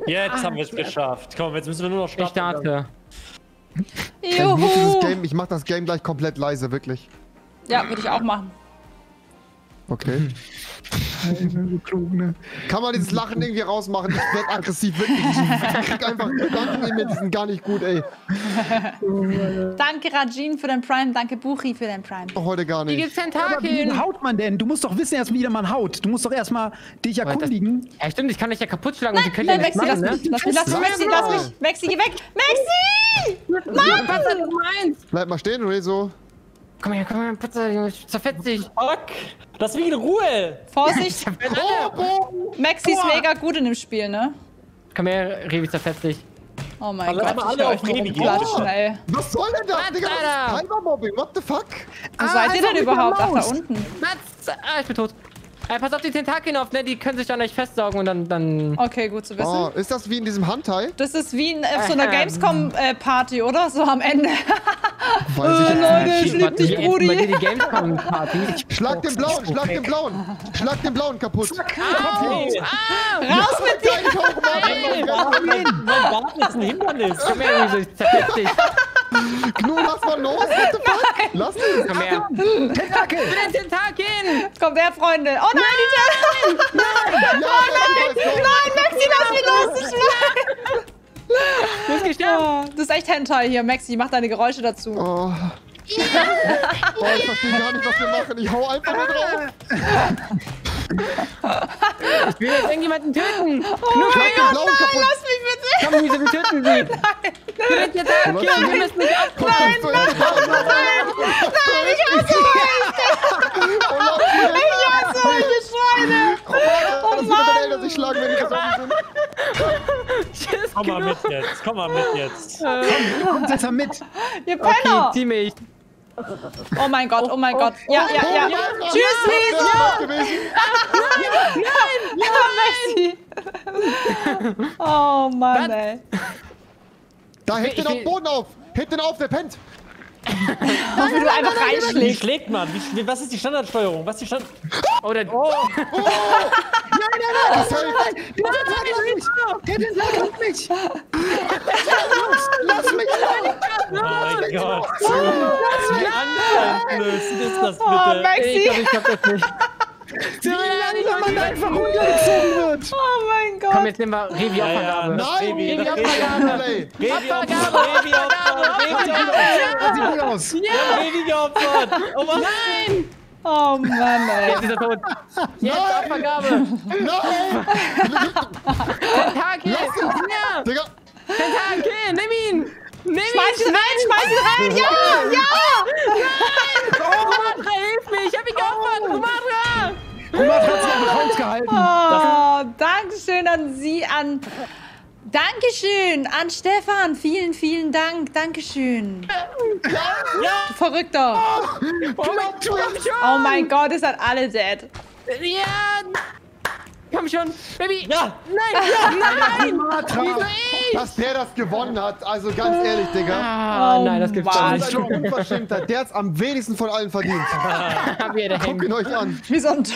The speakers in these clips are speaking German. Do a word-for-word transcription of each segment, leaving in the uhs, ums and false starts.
Jetzt ah, haben wir es geschafft. Komm, jetzt müssen wir nur noch starten. Ich starte. Ich, muss dieses Game, ich mach das Game gleich komplett leise, wirklich. Ja, würde ich auch machen. Okay. So klug, ne? Kann man dieses Lachen irgendwie rausmachen? Ich werd aggressiv, wirklich. Ich krieg einfach Gedanken in mir, die sind gar nicht gut, ey. Danke, Rajin, für dein Prime. Danke, Buchi, für dein Prime. Doch heute gar nicht. Wie gibt's Aber wie Tentakeln? haut man denn? Du musst doch wissen erst, wie man haut. Du musst doch erstmal dich erkundigen. Ja, stimmt, ich kann dich ja kaputt schlagen und die können Nein, ja nichts Maxi, lass machen, mich, ne? lass mich, lass mich, Maxi, lass mich. Maxi, geh weg. Maxi! Mann! Was ist meins? Bleib mal stehen, Rezo. Komm her, komm her, Pizza, Junge, zerfetzt dich. Fuck! Lass mich in Ruhe! Vorsicht! Oh, Maxi ist mega gut in dem Spiel, ne? Komm her, Revi, zerfetzt dich. Oh mein Aber lass Gott, mal ich alle will auf euch nur Revi gehen, rumklatschen, bitte. ey. was soll denn das, Was, Digga? Das Alter? ist Cybermobbing, what the fuck? Wo Ah, seid ihr einfach denn mit der überhaupt? Ach, da Maus. unten. Mats! Ah, ich bin tot. Ey, pass auf die Tentakeln auf, ne? Die können sich an euch festsaugen und dann... dann Okay, gut zu wissen. Oh, ist das wie in diesem Handteil? Das ist wie in, auf so einer Ähm. Gamescom-Party, oder? So am Ende. Weiß ich Äh, jetzt Leute, nicht. ich lieb dich, Brudi. Bei dir die Gamescom-Party. Schlag den blauen, schlag den blauen. Schlag den blauen kaputt. Hey, Raus mit dir! Geil, ich hau mal rein. mein Bart ist ein Hindernis. Komm her, Revi, ich zerfetz dich. Gnu, lass mal los, what the fuck? Lass ihn. Komm her. Tentakel! Mit den Tentakeln! Kommt her, Freunde. Oh nein, die Tür! Ja, Oh nein! Nein, Maxi, lass mich los! Ich Du bist gestorben. oh, das ist echt Hentai hier. Maxi, mach deine Geräusche dazu. Oh. Oh, ich verstehe gar nicht, was wir machen. Ich hau einfach nur drauf. Ich will jetzt irgendjemanden töten. Oh Nur mein den Gott, blauen nein, kaputt. lass mich bitte! Komm, Lisa, wir töten sie. Nein. Die Tentakeln, wir müssen nicht ab. Nein, nein, Nein, ich hasse euch! Ich hasse euch, ihr Schweine! Oh, das wird deine Eltern sich schlagen, wenn die versorgen sind. Tschüss, Komm mal genug. mit jetzt, komm mal mit jetzt. Du kommst jetzt mal mit. Ihr Okay, Penner! zieh mich. Oh mein Gott, oh mein Gott. Ja, ja, ja. Tschüss, Lisa! Ja. Gewesen. Ja, Maxi! Oh Mann, Was? ey. Da, hebt Ich den auf will- den Boden auf. Hebt den auf, der pennt. Oh, wie du einfach Wie reinschlägst. schlägt man? Wie, wie, was ist die Standardsteuerung? Was ist die Stand... Oder Oh! Das hält. Der Tentakel hat mich! Der Tentakel hat mich! Lass mich rein. Oh mein Gott! Wie anfallend ist das Oh, bitte? ich Maxi! glaube, ich glaub das nicht. Wie langsam man da einfach runtergezogen wird! Oh mein Komm, Gott! jetzt nehmen wir Revi Ja, ja, Opfergabe. das Nein, Revi, das Revi, Revi, Opfergabe. Revi Abgabe, opfert, Revi opfert, Revi opfert. Das sieht gut aus! Wir haben Revi geopfert. Oh Mann. Nein! Oh Mann, ey. Jetzt ist er tot. Jetzt Nein. Opfergabe. Nein. Tentakel. Lass ihn. Ja. Digga. Tentakel, nimm ihn. Nimm ihn. Schmeiß ihn rein, schmeiß ihn rein! Ja, ja! Rumatra, hilf mir. Ich hab ihn geopfert. Rumatra. Romat hat sich einfach rausgehalten. Oh, Dankeschön an Sie, an... Dankeschön an Stefan. Vielen, vielen Dank. Dankeschön. Du Verrückter. Oh mein Gott, komm schon. Oh mein Gott, ihr seid alle dead. Ja. Komm schon. Baby. Ja. Nein. Nein. Sumatra. Wieso ich? Dass der das gewonnen hat, also ganz ehrlich, Digga. Ah, Oh nein, das gibt's Mann. doch Das ist nicht. eine Unverschämtheit. Der hat's am wenigsten von allen verdient. Hab ihr da Guckt hängen. ihn euch an. Wie so ein...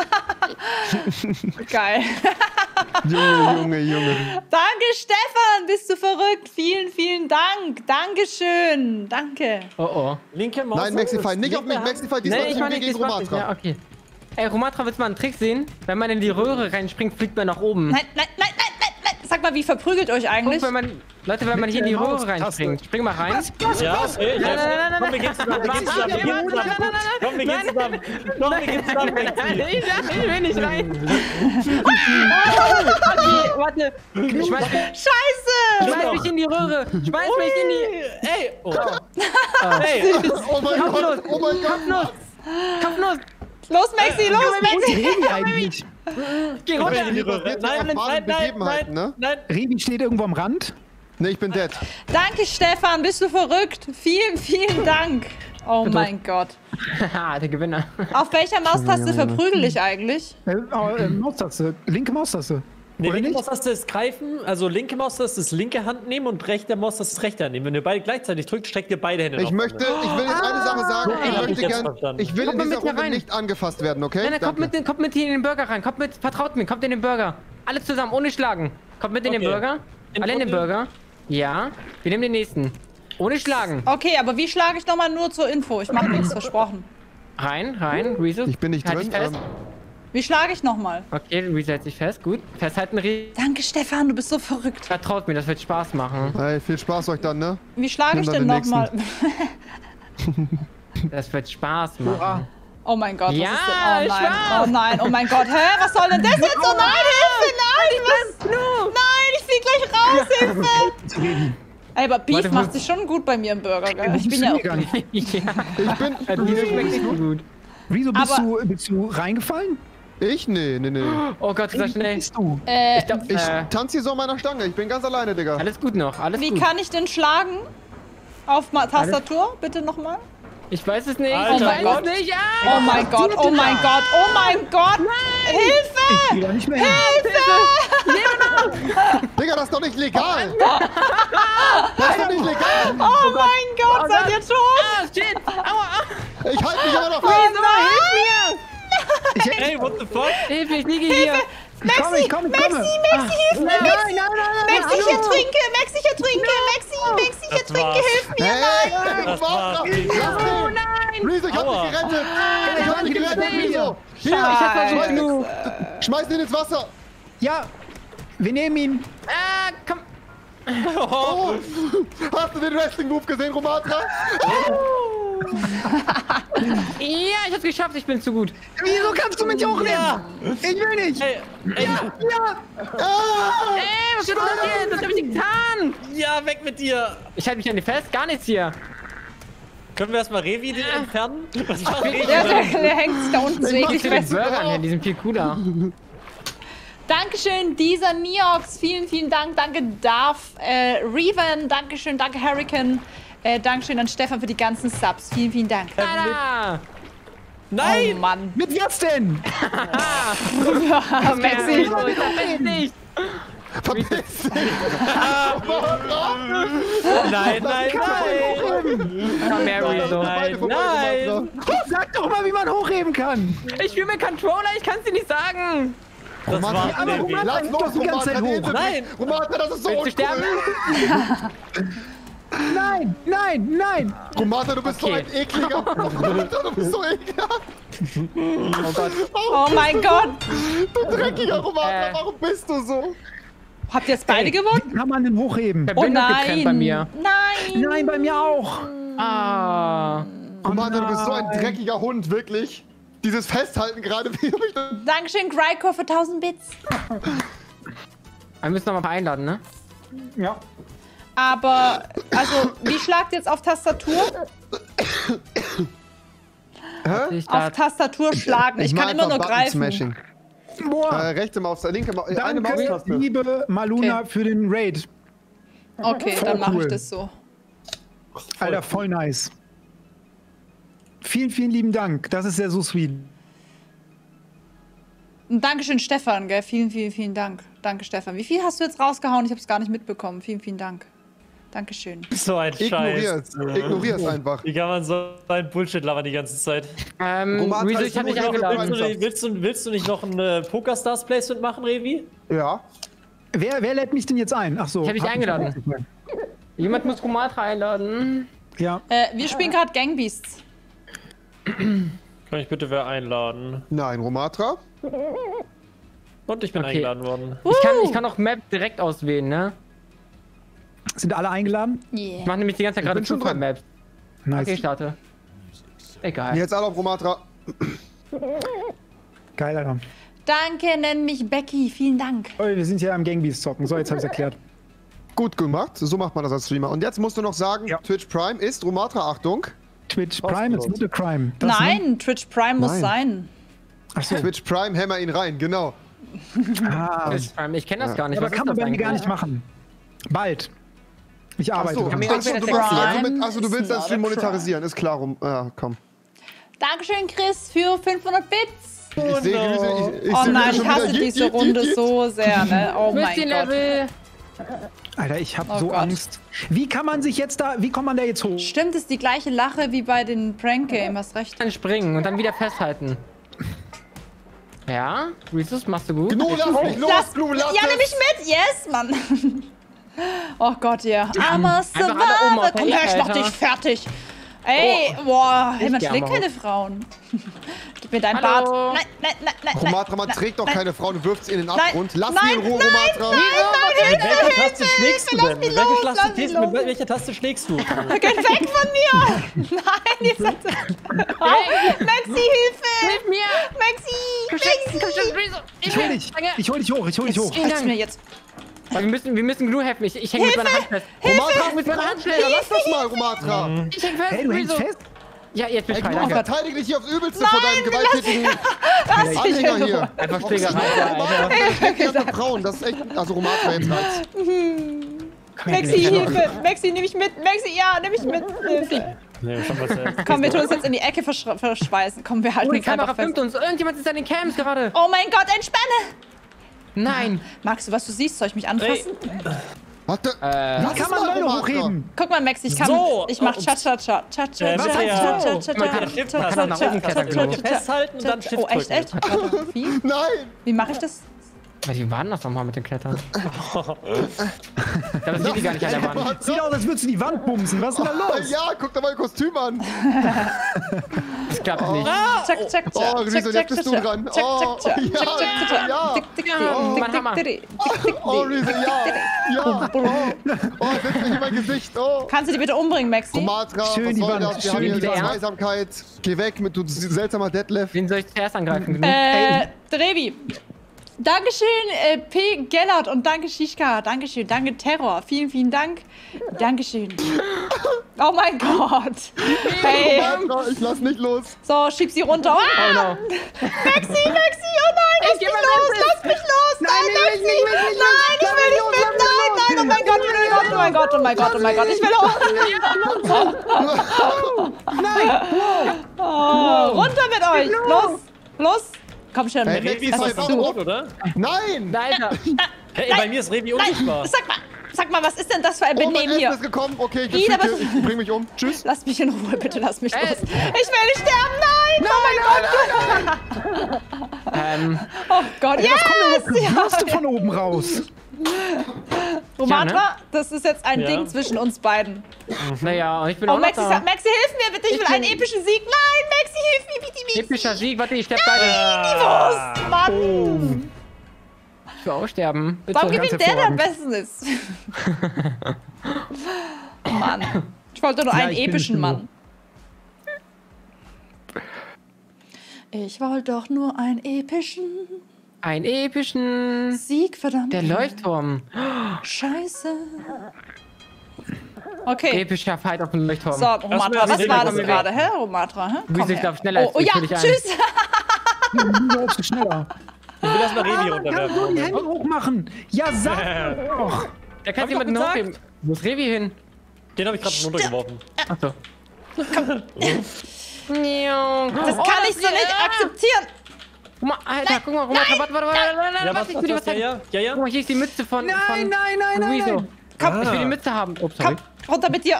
Geil. Junge, Junge, Junge. Danke, Stefan. Bist du verrückt? Vielen, vielen Dank. Dankeschön. Danke. Oh oh. Linke Maus. Nein, Maxify, nicht auf mich. Maxify, diesmal Nee, ich sind meine wir nicht, gegen das macht nicht. Ja, Romatra. okay. Ey, Romatra, willst du mal einen Trick sehen? Wenn man in die Röhre reinspringt, fliegt man nach oben. Nein, nein, nein, nein, nein, nein. Sag mal, wie verprügelt euch eigentlich? Guck, wenn man, Leute, wenn man hier in die Röhre reinspringt, spring mal rein. Ja, okay. Nein, nein, nein, nein, Komm, wir gehen zusammen. Wir gehen zusammen. Wir gehen zusammen. Komm, wir gehen zusammen. Komm, wir gehen zusammen. Nein, Maxi. ich, ich will nicht rein. Okay, warte. Schmeiß mich, Scheiße. schmeiß mich in die Röhre. Schmeiß mich in die... Ey. Oh. Hey. Oh mein Kopf los. Gott, oh mein Kopf los. Gott. Kopf los. Los, Maxi, los, Maxi. Revi eigentlich? Geh Komm runter. in die Röhre. Jetzt Nein, erfahrene nein, nein, Begebenheiten, nein, ne? nein. Revi steht irgendwo am Rand. Ne, ich bin dead. Danke, Stefan. Bist du verrückt? Vielen, vielen Dank. Oh mein Gott. Haha, der Gewinner. Auf welcher Maustaste verprügel ich eigentlich? Äh, äh, Maustaste. Linke Maustaste. Nee, Oder linke nicht? Maustaste ist greifen, also linke Maustaste ist linke Hand nehmen und rechte Maustaste ist rechte Hand nehmen. Wenn ihr beide gleichzeitig drückt, streckt ihr beide Hände Ich nach möchte, vorne. ich will jetzt eine Sache sagen. Ah, Ich hab ich möchte jetzt gern, verstanden. ich will Kommt in mal dieser mit hier Runde rein. nicht angefasst werden, okay? Nein, nein, kommt Danke. mit, kommt mit hier in den Burger rein. Kommt mit, vertraut mir, kommt in den Burger. Alle zusammen, ohne schlagen. Kommt mit in den Okay. Burger. In Alle in den Runde? Burger. Ja. Wir nehmen den nächsten. Ohne Schlagen. Okay, aber wie schlage ich nochmal nur zur Info? Ich mache nichts, versprochen. Rein, rein. Rezo. Ich bin nicht Halt drin. dich fest. Ähm, Wie schlage ich nochmal? Okay, Rezo hält sich fest. Gut. Festhalten, Rezo. Danke, Stefan, du bist so verrückt. Vertraut mir, das wird Spaß machen. hey, viel Spaß euch dann, ne? Wie schlage Nimm ich dann denn den nochmal? Das wird Spaß machen. Oh mein Gott, was Ja, ist denn? Oh nein, schwarz. oh nein, oh mein Gott. Hä, was soll denn das jetzt? Oh nein, Hilfe, nein, was? Nein, ich flieg gleich raus, Hilfe. Ey, aber Beef Warte, wo- macht sich schon gut bei mir im Burger, gell? Ich bin ja auch... gar nicht. Ja. Ich bin. Rezo schmeckt nicht so gut. Wieso bist, Aber- du, bist du reingefallen? Ich? Nee, nee, nee. Oh Gott, ist das schnell. Bist du? Äh, Ich glaub, Ich äh, tanze hier so an meiner Stange. Ich bin ganz alleine, Digga. alles gut noch, alles wie gut. kann ich denn schlagen? Auf Ma Tastatur, bitte nochmal. Ich weiß es nicht. Alter ich weiß Gott. es nicht. Oh Ah! mein Gott, oh mein Gott, oh mein Gott. Hilfe! Ich geh da nicht mehr hin. Digga, das ist doch nicht legal. Das ist doch nicht legal. Oh mein Gott, seid ihr tot? Ah, shit. Aua, ah. Ich halte mich immer noch fest. Hilf mir. Hey, what the fuck? Hilf mir, ich liege hier. Ich komme, ich komme, ich komme. Maxi, Maxi, hilf mir! Nein, Maxi, nein, nein, nein, Maxi, ich hallo. ertrinke! Maxi, ich ertrinke! Maxi, Maxi, ich Das ertrinke! war's. Hilf mir! Hey, Das was? war's. Oh nein. Rezo, ich hab Aua. dich gerettet. Ich hab dich gerettet, Rezo. Hier, Scheiße. schmeiß ihn, genug. schmeiß ihn ins Wasser. Ja, wir nehmen ihn. Ah, komm. Oh. Hast du den Wrestling-Move gesehen, Romatra? Ja, ich hab's geschafft, ich bin zu gut. Wieso kannst du mich hochnehmen? Ich will nicht. Hey, ey, Ja. Ah. Ey, was ist das hier? Das hab ich nicht getan. ja, weg mit dir. Ich halte mich an die fest, gar nichts hier. Können wir erstmal Revi den entfernen? Was macht Revi? Der, der, der hängt sich da unten so Ich mach eklig Die den fest. Burgern hier, die sind viel cooler. Dankeschön, dieser Niox. Vielen, vielen Dank. Danke, Darth. Äh, Reven. Dankeschön, danke, Hurricane. Äh, Dankeschön an Stefan für die ganzen Subs. Vielen, vielen Dank. Tada! Oh Nein! Mann. Mit was denn? Maxi. Ich weiß nicht. Verpiss dich. Nein, nein, nein! Komm her, Beide Rezo. Nein, vorbei, nein. Romatra. Sag doch mal, wie man hochheben kann. Ich spiele mit Controller, ich kann's dir nicht sagen. Das Romatra, war aber Revi. Romatra- Lass los, doch die ganze Zeit Romatra, die hoch. Insel Nein. bricht. Romatra, das ist so Willst du uncool. sterben? Nein, nein, nein. Romatra, du bist Okay. so ein ekliger. Romatra, du bist so ekelhaft. Oh Gott. Oh mein Gott. Du dreckiger Romatra, Äh. warum bist du so? Habt ihr jetzt beide gewonnen? Wie kann man denn hochheben? Oh Verbindung getrennt nein. bei mir. Nein. Nein, bei mir auch. Ah. Romatra, du bist so ein nein. dreckiger Hund, wirklich. Dieses Festhalten gerade, wie hab ich das... Dankeschön, Gryko, für tausend Bits. Wir müssen noch mal ein paar einladen, ne? Ja. Aber, also, wie schlagt ihr jetzt auf Tastatur? Ich Auf da, Tastatur schlagen. Ich, kann mach immer nur einfach greifen. Button-Smashing. Äh, Boah. rechte Maus, linke Maus, eine Danke, Maustaste. liebe Maluna, Okay. für den Raid. Okay, Voll dann mache cool. ich das so. Alter, voll nice. Vielen, vielen lieben Dank. Das ist ja so sweet. Und Dankeschön, Stefan, gell? Vielen, vielen, vielen Dank. Danke, Stefan. Wie viel hast du jetzt rausgehauen? Ich habe es gar nicht mitbekommen. Vielen, vielen Dank. Dankeschön. So ein Ignorier Scheiß. es. Ignorier es einfach. Wie kann man so ein Bullshit labern die ganze Zeit? ähm, Roman, Rezo, kannst ich hab du dich noch- eingeladen. Willst du, nicht- willst, du, willst du nicht noch ein äh, Pokerstars-Placement machen, Revi? Ja. Wer, wer lädt mich denn jetzt ein? Ach so. Ich hab dich hat mich eingeladen. aufgefallen. Jemand muss Romatra einladen. Ja. Äh, wir spielen gerade Gangbeasts. Kann ich bitte wer einladen? Nein, Romatra. Und ich bin Okay. eingeladen worden. Ich kann, ich kann auch Map direkt auswählen, ne? Sind alle eingeladen? Ich Yeah. mache nämlich die ganze Zeit Ich gerade bin schon Zufall-Maps. Nice. Okay, ich starte. Egal. Jetzt alle auf Romatra. Geil, Alter. Danke, nenn mich Becky. Vielen Dank. Oh, wir sind ja am Gangbeast zocken. So, jetzt habe ich erklärt. Gut gemacht. So macht man das als Streamer. Und jetzt musst du noch sagen, Ja. Twitch Prime ist Romatra, Achtung. Twitch Prime, it's not a crime. Das, ne? Nein, Twitch Prime muss Nein. sein. Ach so. Twitch Prime, hämmer ihn rein, genau. Ah, Ich kenne das gar nicht. aber Was ist kann man das bei mir gar eigentlich? nicht machen. Bald. Ich arbeite Achso, Kann dran. mir achso, du, irgendwer willst, das also, erklären? mit, also du willst It's deinen not Stream a crime. monetarisieren, ist klar. Rum, ja, komm. Dankeschön, Chris, für fünfhundert Bits. Ich sehe Grüße. Ich, ich Oh seh nein, schon ich hasse wieder, diese jiet, jiet, Runde jiet. so sehr, ne? Oh Wisst mein ihr, Gott. Level? Alter, ich habe Oh so Gott. Angst. Wie kann man sich jetzt da, wie kommt man da jetzt hoch? Stimmt, ist die gleiche Lache wie bei den Prank Game, hast recht. Dann springen und dann wieder festhalten. Ja, Reesus, machst du gut. Gnu, lass mich los, Lass, Gnu, lass ja, es. nimm mich mit. Yes, Mann. Oh Gott, ja. I'm a alle oben survivor. auf der Komm her, ich mach Alter. dich fertig. Ey, boah, hey, man gern schlägt mal. keine Frauen. Gib mir deinen Hallo. Bart. Nein, nein, nein, nein. Romatra, man nein, trägt doch nein. keine Frau, du wirfst sie in den Nein, Abgrund. Lass nein, sie in Ruhe, nein, Romatra. nein, nein, Mit Hilfe, welcher Hilfe, Taste schlägst du Hilfe, denn? Mit lass welcher mich Taste, los, stehst, lass mit mich los. welcher Taste schlägst du? Geht weg von mir! Nein, jetzt hat Au, Maxi, Hilfe! Hilf mir! Maxi! Komm schon, komm schon, Maxi! Reesus! Ich hol dich. Ich hol dich hoch, ich hol dich hoch. Vielen Halt's Dank. mir jetzt. Wir müssen, wir müssen Gnu helfen. Ich, ich hänge mit meiner Hand fest. Romatra, Mit meiner Hand fest. lass das mal, Romatra. Ich häng fest. Hey, du hängst Reesus. fest? Ja, jetzt bin Ey, ich frei. Gnu, Danke. verteidige dich hier aufs Übelste vor deinem gewalttätigen Anhänger hier. Einfach Warum Schlägerei, schlägt Alter. Romatra? Der schlägt die ganzen Frauen, das ist echt... Also Romatra, jetzt reicht's. Maxi, Hilfe! Maxi, nimm mich mit! Maxi, ja, nimm mich mit! Hilfe! Nee, schon was selbst. Komm, wir tun uns jetzt in die Ecke verschw- verschweißen. Komm, wir halten Oh, die uns einfach Kamera filmt fest. uns. Irgendjemand ist an den Cams gerade. Oh mein Gott, entspanne! Nein. Magst du, was du siehst? Soll ich mich anfassen? Warte. Äh, Lass Wie kann es man mal, Leute Romatra. hochheben? Guck mal, Maxi, ich kann. So. Ich mach Oh, Cha-Cha-Cha. Cha-Cha-Cha. Äh, Cha-Cha-Cha. Miriam. Cha-Cha-Cha. Man kann- Shift man kann auch nach oben klettern, glaube ich. Festhalten und dann Shift Oh, echt, drücken. echt? Warte, wie? Nein. Wie mache ich das? Wie war denn das nochmal mit dem Klettern? Da sieht die gar nicht an der Wand. Romatra. Sieht aus, als würdest du die Wand bumsen. Was ist denn da los? Ja, guck dir mal ihr Kostüm an. Das klappt nicht. Zack, zack, Oh, zack. Riese, jetzt bist du dran. Zack, Oh, zack, zack. ja, Zack, zack, zack. ja. Tick, tick, Ja, tick, mein Hammer. tick, tick, tick, tick, Oh, tick. Riese, ja. Ja. Oh, oh setz mich in mein Gesicht. Oh. Kannst du die bitte umbringen, Maxi? Romatra, Schön was die soll Wand, das? Wir schön haben hier die Wand. Zweisamkeit. Geh weg mit du seltsamer Detlef. Wen soll ich zuerst angreifen? Gnu? Äh, Drevi. Dankeschön, äh, P. Gellert und danke Shishka. Dankeschön, danke Terror. Vielen, vielen Dank. Dankeschön. Oh mein Gott. Hey. Romatra, ich lass nicht los. So, schieb sie runter. Oh Ah! no. Maxi, Maxi, oh nein, lass geh mich mal los, weg. lass mich los. Nein, Nein, Maxi. nicht, nicht, nicht, Nein, ich lass will mich nicht los, mit. lass mich Nein, nein, oh mein Gott, oh mein Gott, oh mein Gott, oh mein Gott, ich will los. Nein! Oh, runter mit euch. Los, los. Komm schon. Hey, Revi ist Lass einfach es tot, oder? Nein. Alter. Hey, bei mir ist Revi unsichtbar. Nein, sag mal, sag mal, was ist denn das für ein Oh, mein Benehmen Essen hier? ist gekommen. Okay, ich, Ida, bin was- ich bring mich um. Tschüss. Lass mich in Ruhe, bitte lass mich Äh. los. Ich will nicht sterben, nein! Oh mein Gott! Ähm, Oh Gott, yes! Wirst du Ja. von oben raus? Romatra, Ja, das ist jetzt ein Ja. Ding zwischen uns beiden. naja, ich bin Oh, auch noch Maxi, da. sag- Maxi, hilf mir bitte, ich, Ich will einen bin- epischen Sieg. Nein, Maxi, hilf mir bitte, bitte. Epischer Sieg. Warte, ich sterbe gleich. Ah. Los, Mann! Ich will auch sterben. Bitte. Warum ganz gewinnt der, der am hervorragend. besten ist? Mann. Ich wollte nur Ja, einen ich bin epischen es Mann. Ich wollte doch nur einen epischen Einen epischen... Sieg, verdammt. Der Leuchtturm. Scheiße. Okay. Epischer Fight auf dem Leuchtturm. So, Romatra, mir was das war Ding das weg. gerade, hä, Romatra? Hä? Luis, Komm ich her. glaub, schneller als Oh, oh du, ja, fühl dich ein. tschüss. Du läufst du schneller. Ich will erstmal Revi Kann nur runterwerfen. die Hände hochmachen. Ja, sag doch. Da kannst Hab du ich jemanden doch hochheben. Wo ist Revi hin? Den habe ich gerade runtergeworfen. Achso. Das Das kann ich so nicht akzeptieren. Guck mal, Alter, guck mal, warte, warte, warte, warte, warte, Ja, warte, was, ich was, will dir was, was ja, sagen. ja, ja, ja. Guck mal, hier ist die Mütze von, Nein, von nein, nein, nein, Rezo. nein. Komm, Ich will die Ah. Mütze haben. Ups, sorry. komm, runter mit dir.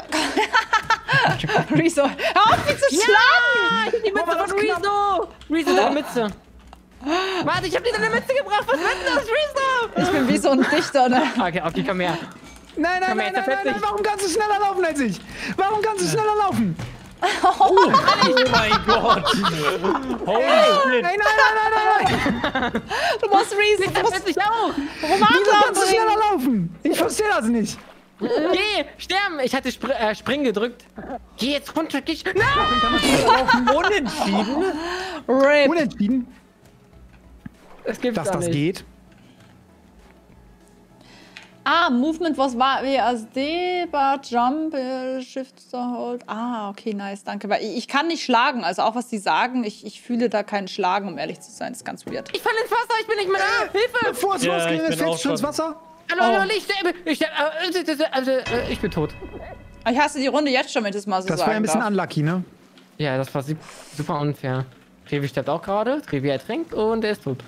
Rezo, hör auf, mich zu schlagen. Die Mütze war das von Rezo. Rezo, deine Mütze. Warte, ich hab dir deine Mütze gebracht. Was wird denn das, Rezo? Ich bin wie so ein Dichter, ne? Okay, okay, komm her. Nein, nein, Komm her, nein, nein, zerfetz nein, nein. dich. Warum kannst du schneller laufen als ich? Warum kannst du schneller laufen? Oh mein Gott. Holy shit. Nein, nein, nein, nein, nein. Du musst Rezo, du musst Zerfetz dich auch. Wieso Romatra kannst du schneller bringen. laufen? Ich verstehe das nicht. Geh, sterben. Ich hatte Spr äh, Springen gedrückt. Geh jetzt runter, geh. Nein! Unentschieden? Rip. Unentschieden, Es gibt's dass doch das nicht. geht. Ah, Movement was war W A S D, Bar Jump, äh, Shift to Hold. Ah, okay, nice, danke. Weil ich, ich kann nicht schlagen, also auch was die sagen, ich, ich fühle da keinen Schlagen, um ehrlich zu sein. Das ist ganz weird. Ich fall ins Wasser, ich bin nicht mehr da. Hilfe! Bevor es Ja, ich losgeht, bin fällst auch du schon ins schon. Wasser. Hallo, hallo, ich sterbe. Ich sterbe. Äh, also, äh, ich bin tot. Ich hasse die Runde jetzt schon, wenn ich das mal so Das sagen war ja ein bisschen darf. unlucky, ne? Ja, das war su- super unfair. Revi stirbt auch gerade, Revi ertrinkt und er ist tot.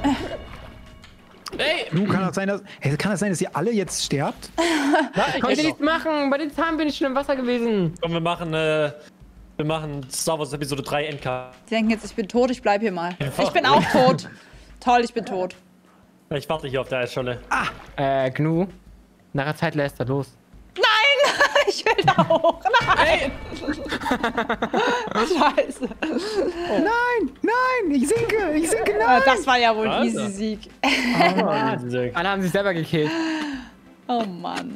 Ey, Nun kann das sein, dass, hey, kann das sein, dass ihr alle jetzt sterbt? na, ich Konnte weiß nichts machen, bei den Zahlen bin ich schon im Wasser gewesen. Komm, wir machen, äh, wir machen Star Wars Episode drei Endcard. Die denken jetzt, ich bin tot, ich bleib hier mal. Ich bin auch tot. Toll, ich bin tot. Ich warte hier auf der Eisscholle. Äh, Gnu. Nach der Zeit lässt er los. Nein! Ich will da hoch. Nein! Scheiße. Nein, nein, ich sinke, ich sinke, Äh, nein. Das war ja wohl ein Alter. easy Sieg. Alle haben sich selber gekillt. Oh Mann.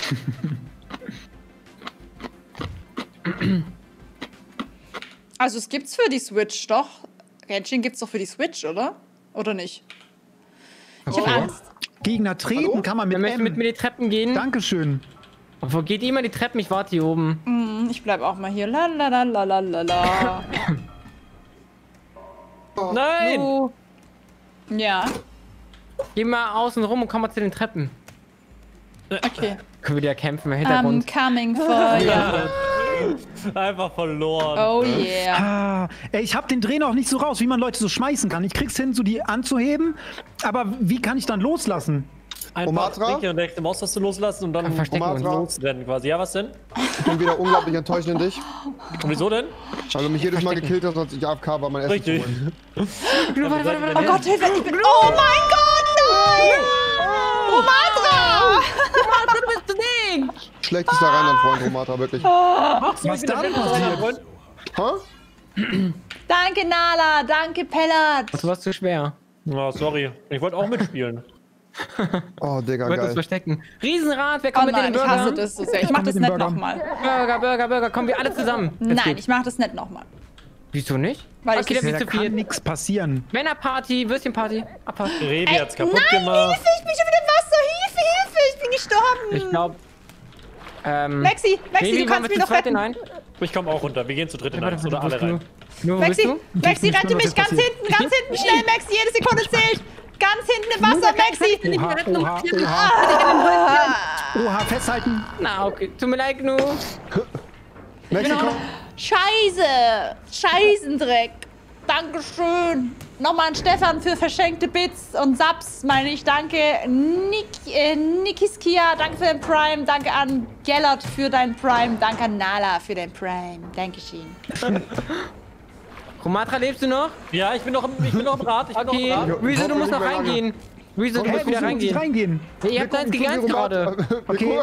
Also es gibt's für die Switch doch. Genshin gibt's doch für die Switch, oder? Oder nicht? Ich hab Angst. Gegner treten Hallo? kann man mit Wer möchte mit mir M. die Treppen gehen? Dankeschön. Wo geht immer die Treppen? Ich warte hier oben. Hm, Ich bleib auch mal hier. La la la la la la la. Nein! Du, Ja, geh mal außen rum und komm mal zu den Treppen. okay. Können wir wieder kämpfen im I'm Hintergrund? coming for you. Ja. Einfach verloren. Oh yeah. Ah, ey, ich hab den Dreh noch nicht so raus, wie man Leute so schmeißen kann. Ich krieg's hin, so die anzuheben, aber wie kann ich dann loslassen? Einfach Omatra? linke und rechte Maustaste loslassen und dann Verstecken uns. Omatra? losrennen quasi. Ja, was denn? Ich bin wieder unglaublich enttäuscht in dich, Und wieso denn? weil du mich jedes Mal gekillt hast, als ich A F K war, mein Essen Richtig. zu holen. Warte, warte, warte, Oh Gott, Hilfe! Ich bin oh mein Gott, nein! Romatra! Du bist du nicht! Schlechtester Rheinland-Freund, Romatra, wirklich. Was da denn passiert? Hä? Danke, Nala. Danke, Pellat. Das war zu schwer. Oh, sorry. Ich wollte auch mitspielen. Oh, Digga, Ich wollte uns geil. verstecken. Riesenrad, wer Oh kommt mit nein, den ich hasse Burgern? das so sehr. Ich mach mit das dem nicht Burger. nochmal. Burger, Burger, Burger, kommen wir alle zusammen. Jetzt Nein, geht's. ich mach das nicht nochmal. Wieso nicht? Weil ich okay, das- dann Ja, bist da du kann viel. nichts passieren. Männerparty, Würstchenparty. Abfahrt. Rebi hat's kaputt Nein, gemacht. Hilfe, ich bin schon wieder im Wasser. Hilfe, Hilfe, ich bin gestorben. Ich glaube. Ähm. Maxi, Maxi, Baby, du kannst wollen wir mich zu noch zweit retten. hinein? Ich komme auch runter. Wir gehen zu dritt in Warte, eins warte, oder wo alle bist du? rein. Nur, wo bist Maxi, du? Maxi, nicht rette mehr, was mich jetzt ganz passiert. hinten, ganz hinten, schnell, Maxi, jede Sekunde zählt. Ganz hinten im Wasser, Maxi. Oha, oha, oha. Oha, festhalten. Na, okay. Tut mir leid, Gnu. Mexiko? Scheiße, Scheißendreck. Dankeschön. Nochmal an Stefan für verschenkte Bits und Subs, meine ich. Danke. Nick, äh, Nikiskia, danke für den Prime. Danke an Gellert für dein Prime. Danke an Nala für dein Prime. Dankeschön. Romatra, lebst du noch? Ja, ich bin noch im, ich bin noch im Rad. Ich bin Okay. noch im Rad. Wieso, du musst noch Hoffe, ich bin reingehen. Wieso, du Hä, musst wo wieder muss ich reingehen. reingehen? Ihr habt eins gegen eins gerade. Okay.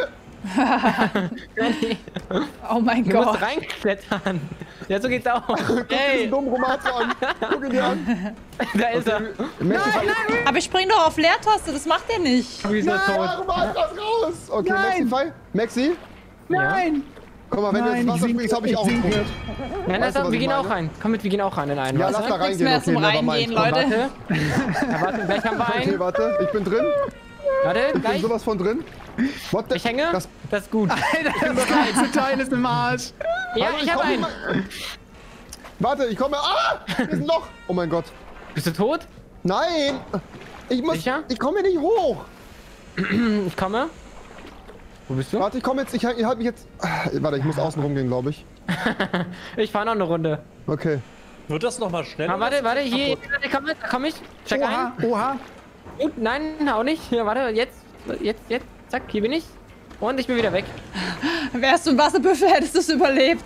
Oh mein Du musst Gott. reinklettern. Ja, so geht's auch. Guck dir Ey, diesen dummen Romatra an. Guck ihn dir an. da ist er. Mexiko. Aber ich spring doch auf Leertaste, das macht er nicht. Wieso Ja, tot? Romatra ist raus. Okay, Nein. Maxi, Fall. Maxi? Nein. Guck mal, wenn du Nein, ins Wasser ich springst, hab ich sinke, auch ich einen sinke. Punkt. Nein, Weißt du, das, was wir ich gehen auch meine? rein. Komm mit, wir gehen auch rein in einen. Ja, Warte. lass da Nichts reingehen. mehr Okay, zum never Reingehen, mind. Leute. Warte. Ja, warte, gleich haben wir Okay, einen. warte. Ich bin drin. Warte, Ich bin gleich. sowas von drin. What the? Ich hänge. Das, Das ist gut. Das ganze Teil ist im Arsch. Ja, Hallo, ich hab komm einen. nicht mal- Warte, ich komme. Ah! Hier ist ein Loch. Oh mein Gott. Bist du tot? Nein! Ich muss. Sicher? Ich komme hier nicht hoch. Ich komme. Wo bist du? Warte, ich komme jetzt. Ich, ich halte mich jetzt. Ah, Warte, ich muss außen rumgehen, glaube ich. Ich fahre noch eine Runde. Okay. Wird das nochmal schneller? Ah, warte, warte, hier, da komm ich, da komm ich. Check Oha, ein. oha. Gut, nein, auch nicht. Ja, warte, jetzt, jetzt, jetzt, zack, hier bin ich. Und ich bin wieder weg. Wärst du ein Wasserbüffel, hättest du es überlebt.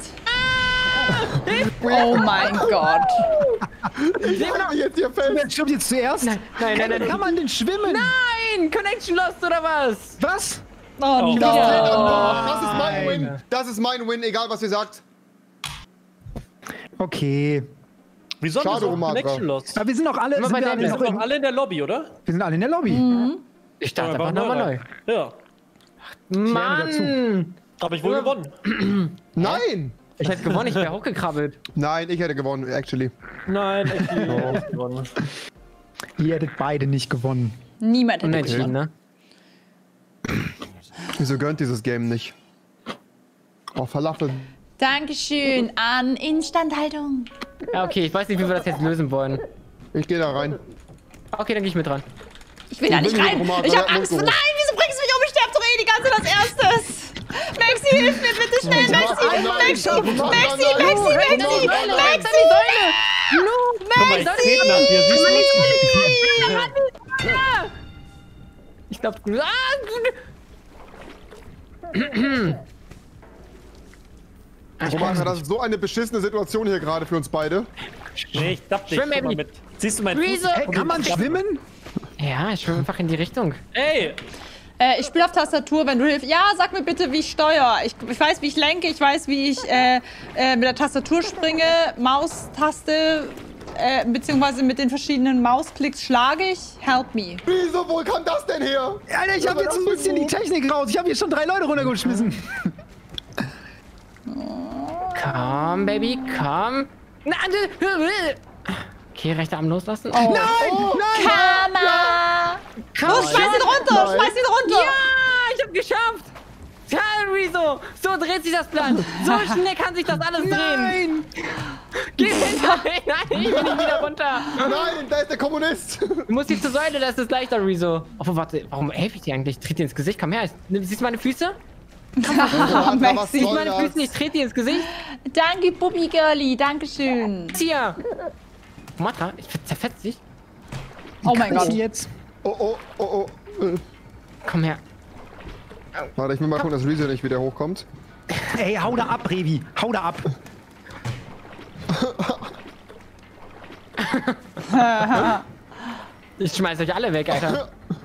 Oh mein Gott. Ich halte mich jetzt hier fest. Wer stirbt jetzt zuerst? Nein, nein, nein, Wie nein. kann man denn schwimmen? Nein, Connection Lost oder was? Was? Oh, Das, no. das ist mein Win. Das ist mein Win, egal was ihr sagt. Okay. Wieso haben wir Schade, so Omatra. Connection Lost? Aber wir sind doch alle, Immer sind bei wir der alle Wir noch sind in, doch alle in der Lobby, oder? wir sind alle in der Lobby. Ich starte Ja, einfach nochmal neu. rein. Ja. Mann! Habe ich wohl Ja. gewonnen. Nein! Ich hätte gewonnen, ich wäre hochgekrabbelt. Nein, ich hätte gewonnen, actually. Nein, echt nicht gewonnen. Ihr hättet beide nicht gewonnen. Niemand hätte Unentschieden, gewonnen. ne? Wieso gönnt dieses Game nicht? Oh, Falafel. Dankeschön an Instandhaltung. Ja, okay, ich weiß nicht, wie wir das jetzt lösen wollen. Ich gehe da rein. Okay, dann gehe ich mit rein. Ich will da nicht will rein. nicht, Romana, Ich hab der hat Angst. Mundgeruch. Nein, wieso bringst du mich um? Ich sterbe doch eh die ganze Zeit als erstes. Maxi, hilf mir bitte schnell. Maxi, Nein, Maxi, nein, Maxi, nein, Maxi, nein, Maxi, nein, Maxi, nein, nein, Maxi. Guck mal, ich trete nach dir. Siehst du? Ich glaube, ah, Romana, das ist so eine beschissene Situation hier gerade für uns beide. Nee, ich dapp dich. Schwimm, Guck mal Baby. mit. Siehst du meinen Fuß? Rezo! Hey, kann man schwimmen? Ja, ich schwimme einfach in die Richtung. Ey! Äh, ich spiele auf Tastatur, wenn du hilfst. Ja, sag mir bitte, wie ich steuere. Ich, ich weiß, wie ich lenke, ich weiß, wie ich äh, äh, mit der Tastatur springe, Maustaste, äh, beziehungsweise mit den verschiedenen Mausklicks schlage ich. Help me. Wieso, wo kam das denn her? Alter, ich hab jetzt ein bisschen die Technik raus. Ich habe hier schon drei Leute runtergeschmissen. Komm, Baby, komm. Na, okay, rechter Arm loslassen. Oh. Nein, Oh. nein! Karma! Los, schmeiß ihn runter! Nein. Schmeiß ihn runter! Ja, ich hab geschafft. Ja, Rezo, so dreht sich das Blatt. So schnell kann sich das alles drehen. Nein! Geh hinter. Nein, ich bin nicht wieder runter. Nein, da ist der Kommunist. Du musst hier zur Säule, da ist es leichter, Rezo. Oh, warte, warum helfe ich dir eigentlich? Ich trete dir ins Gesicht. Komm her. Siehst du meine Füße? was Maxi. soll Meine das? Füße, ich trete dir ins Gesicht. Danke, Bubbi Girlie, dankeschön. Hier. Matra, ich zerfetz dich. Oh mein Kann ich Gott. jetzt? Oh, oh, oh, oh. Äh, Komm her. Warte, ich will mal gucken, dass Rezo nicht wieder hochkommt. Ey, hau da ab, Revi. Hau da ab. Ich schmeiß euch alle weg, Alter.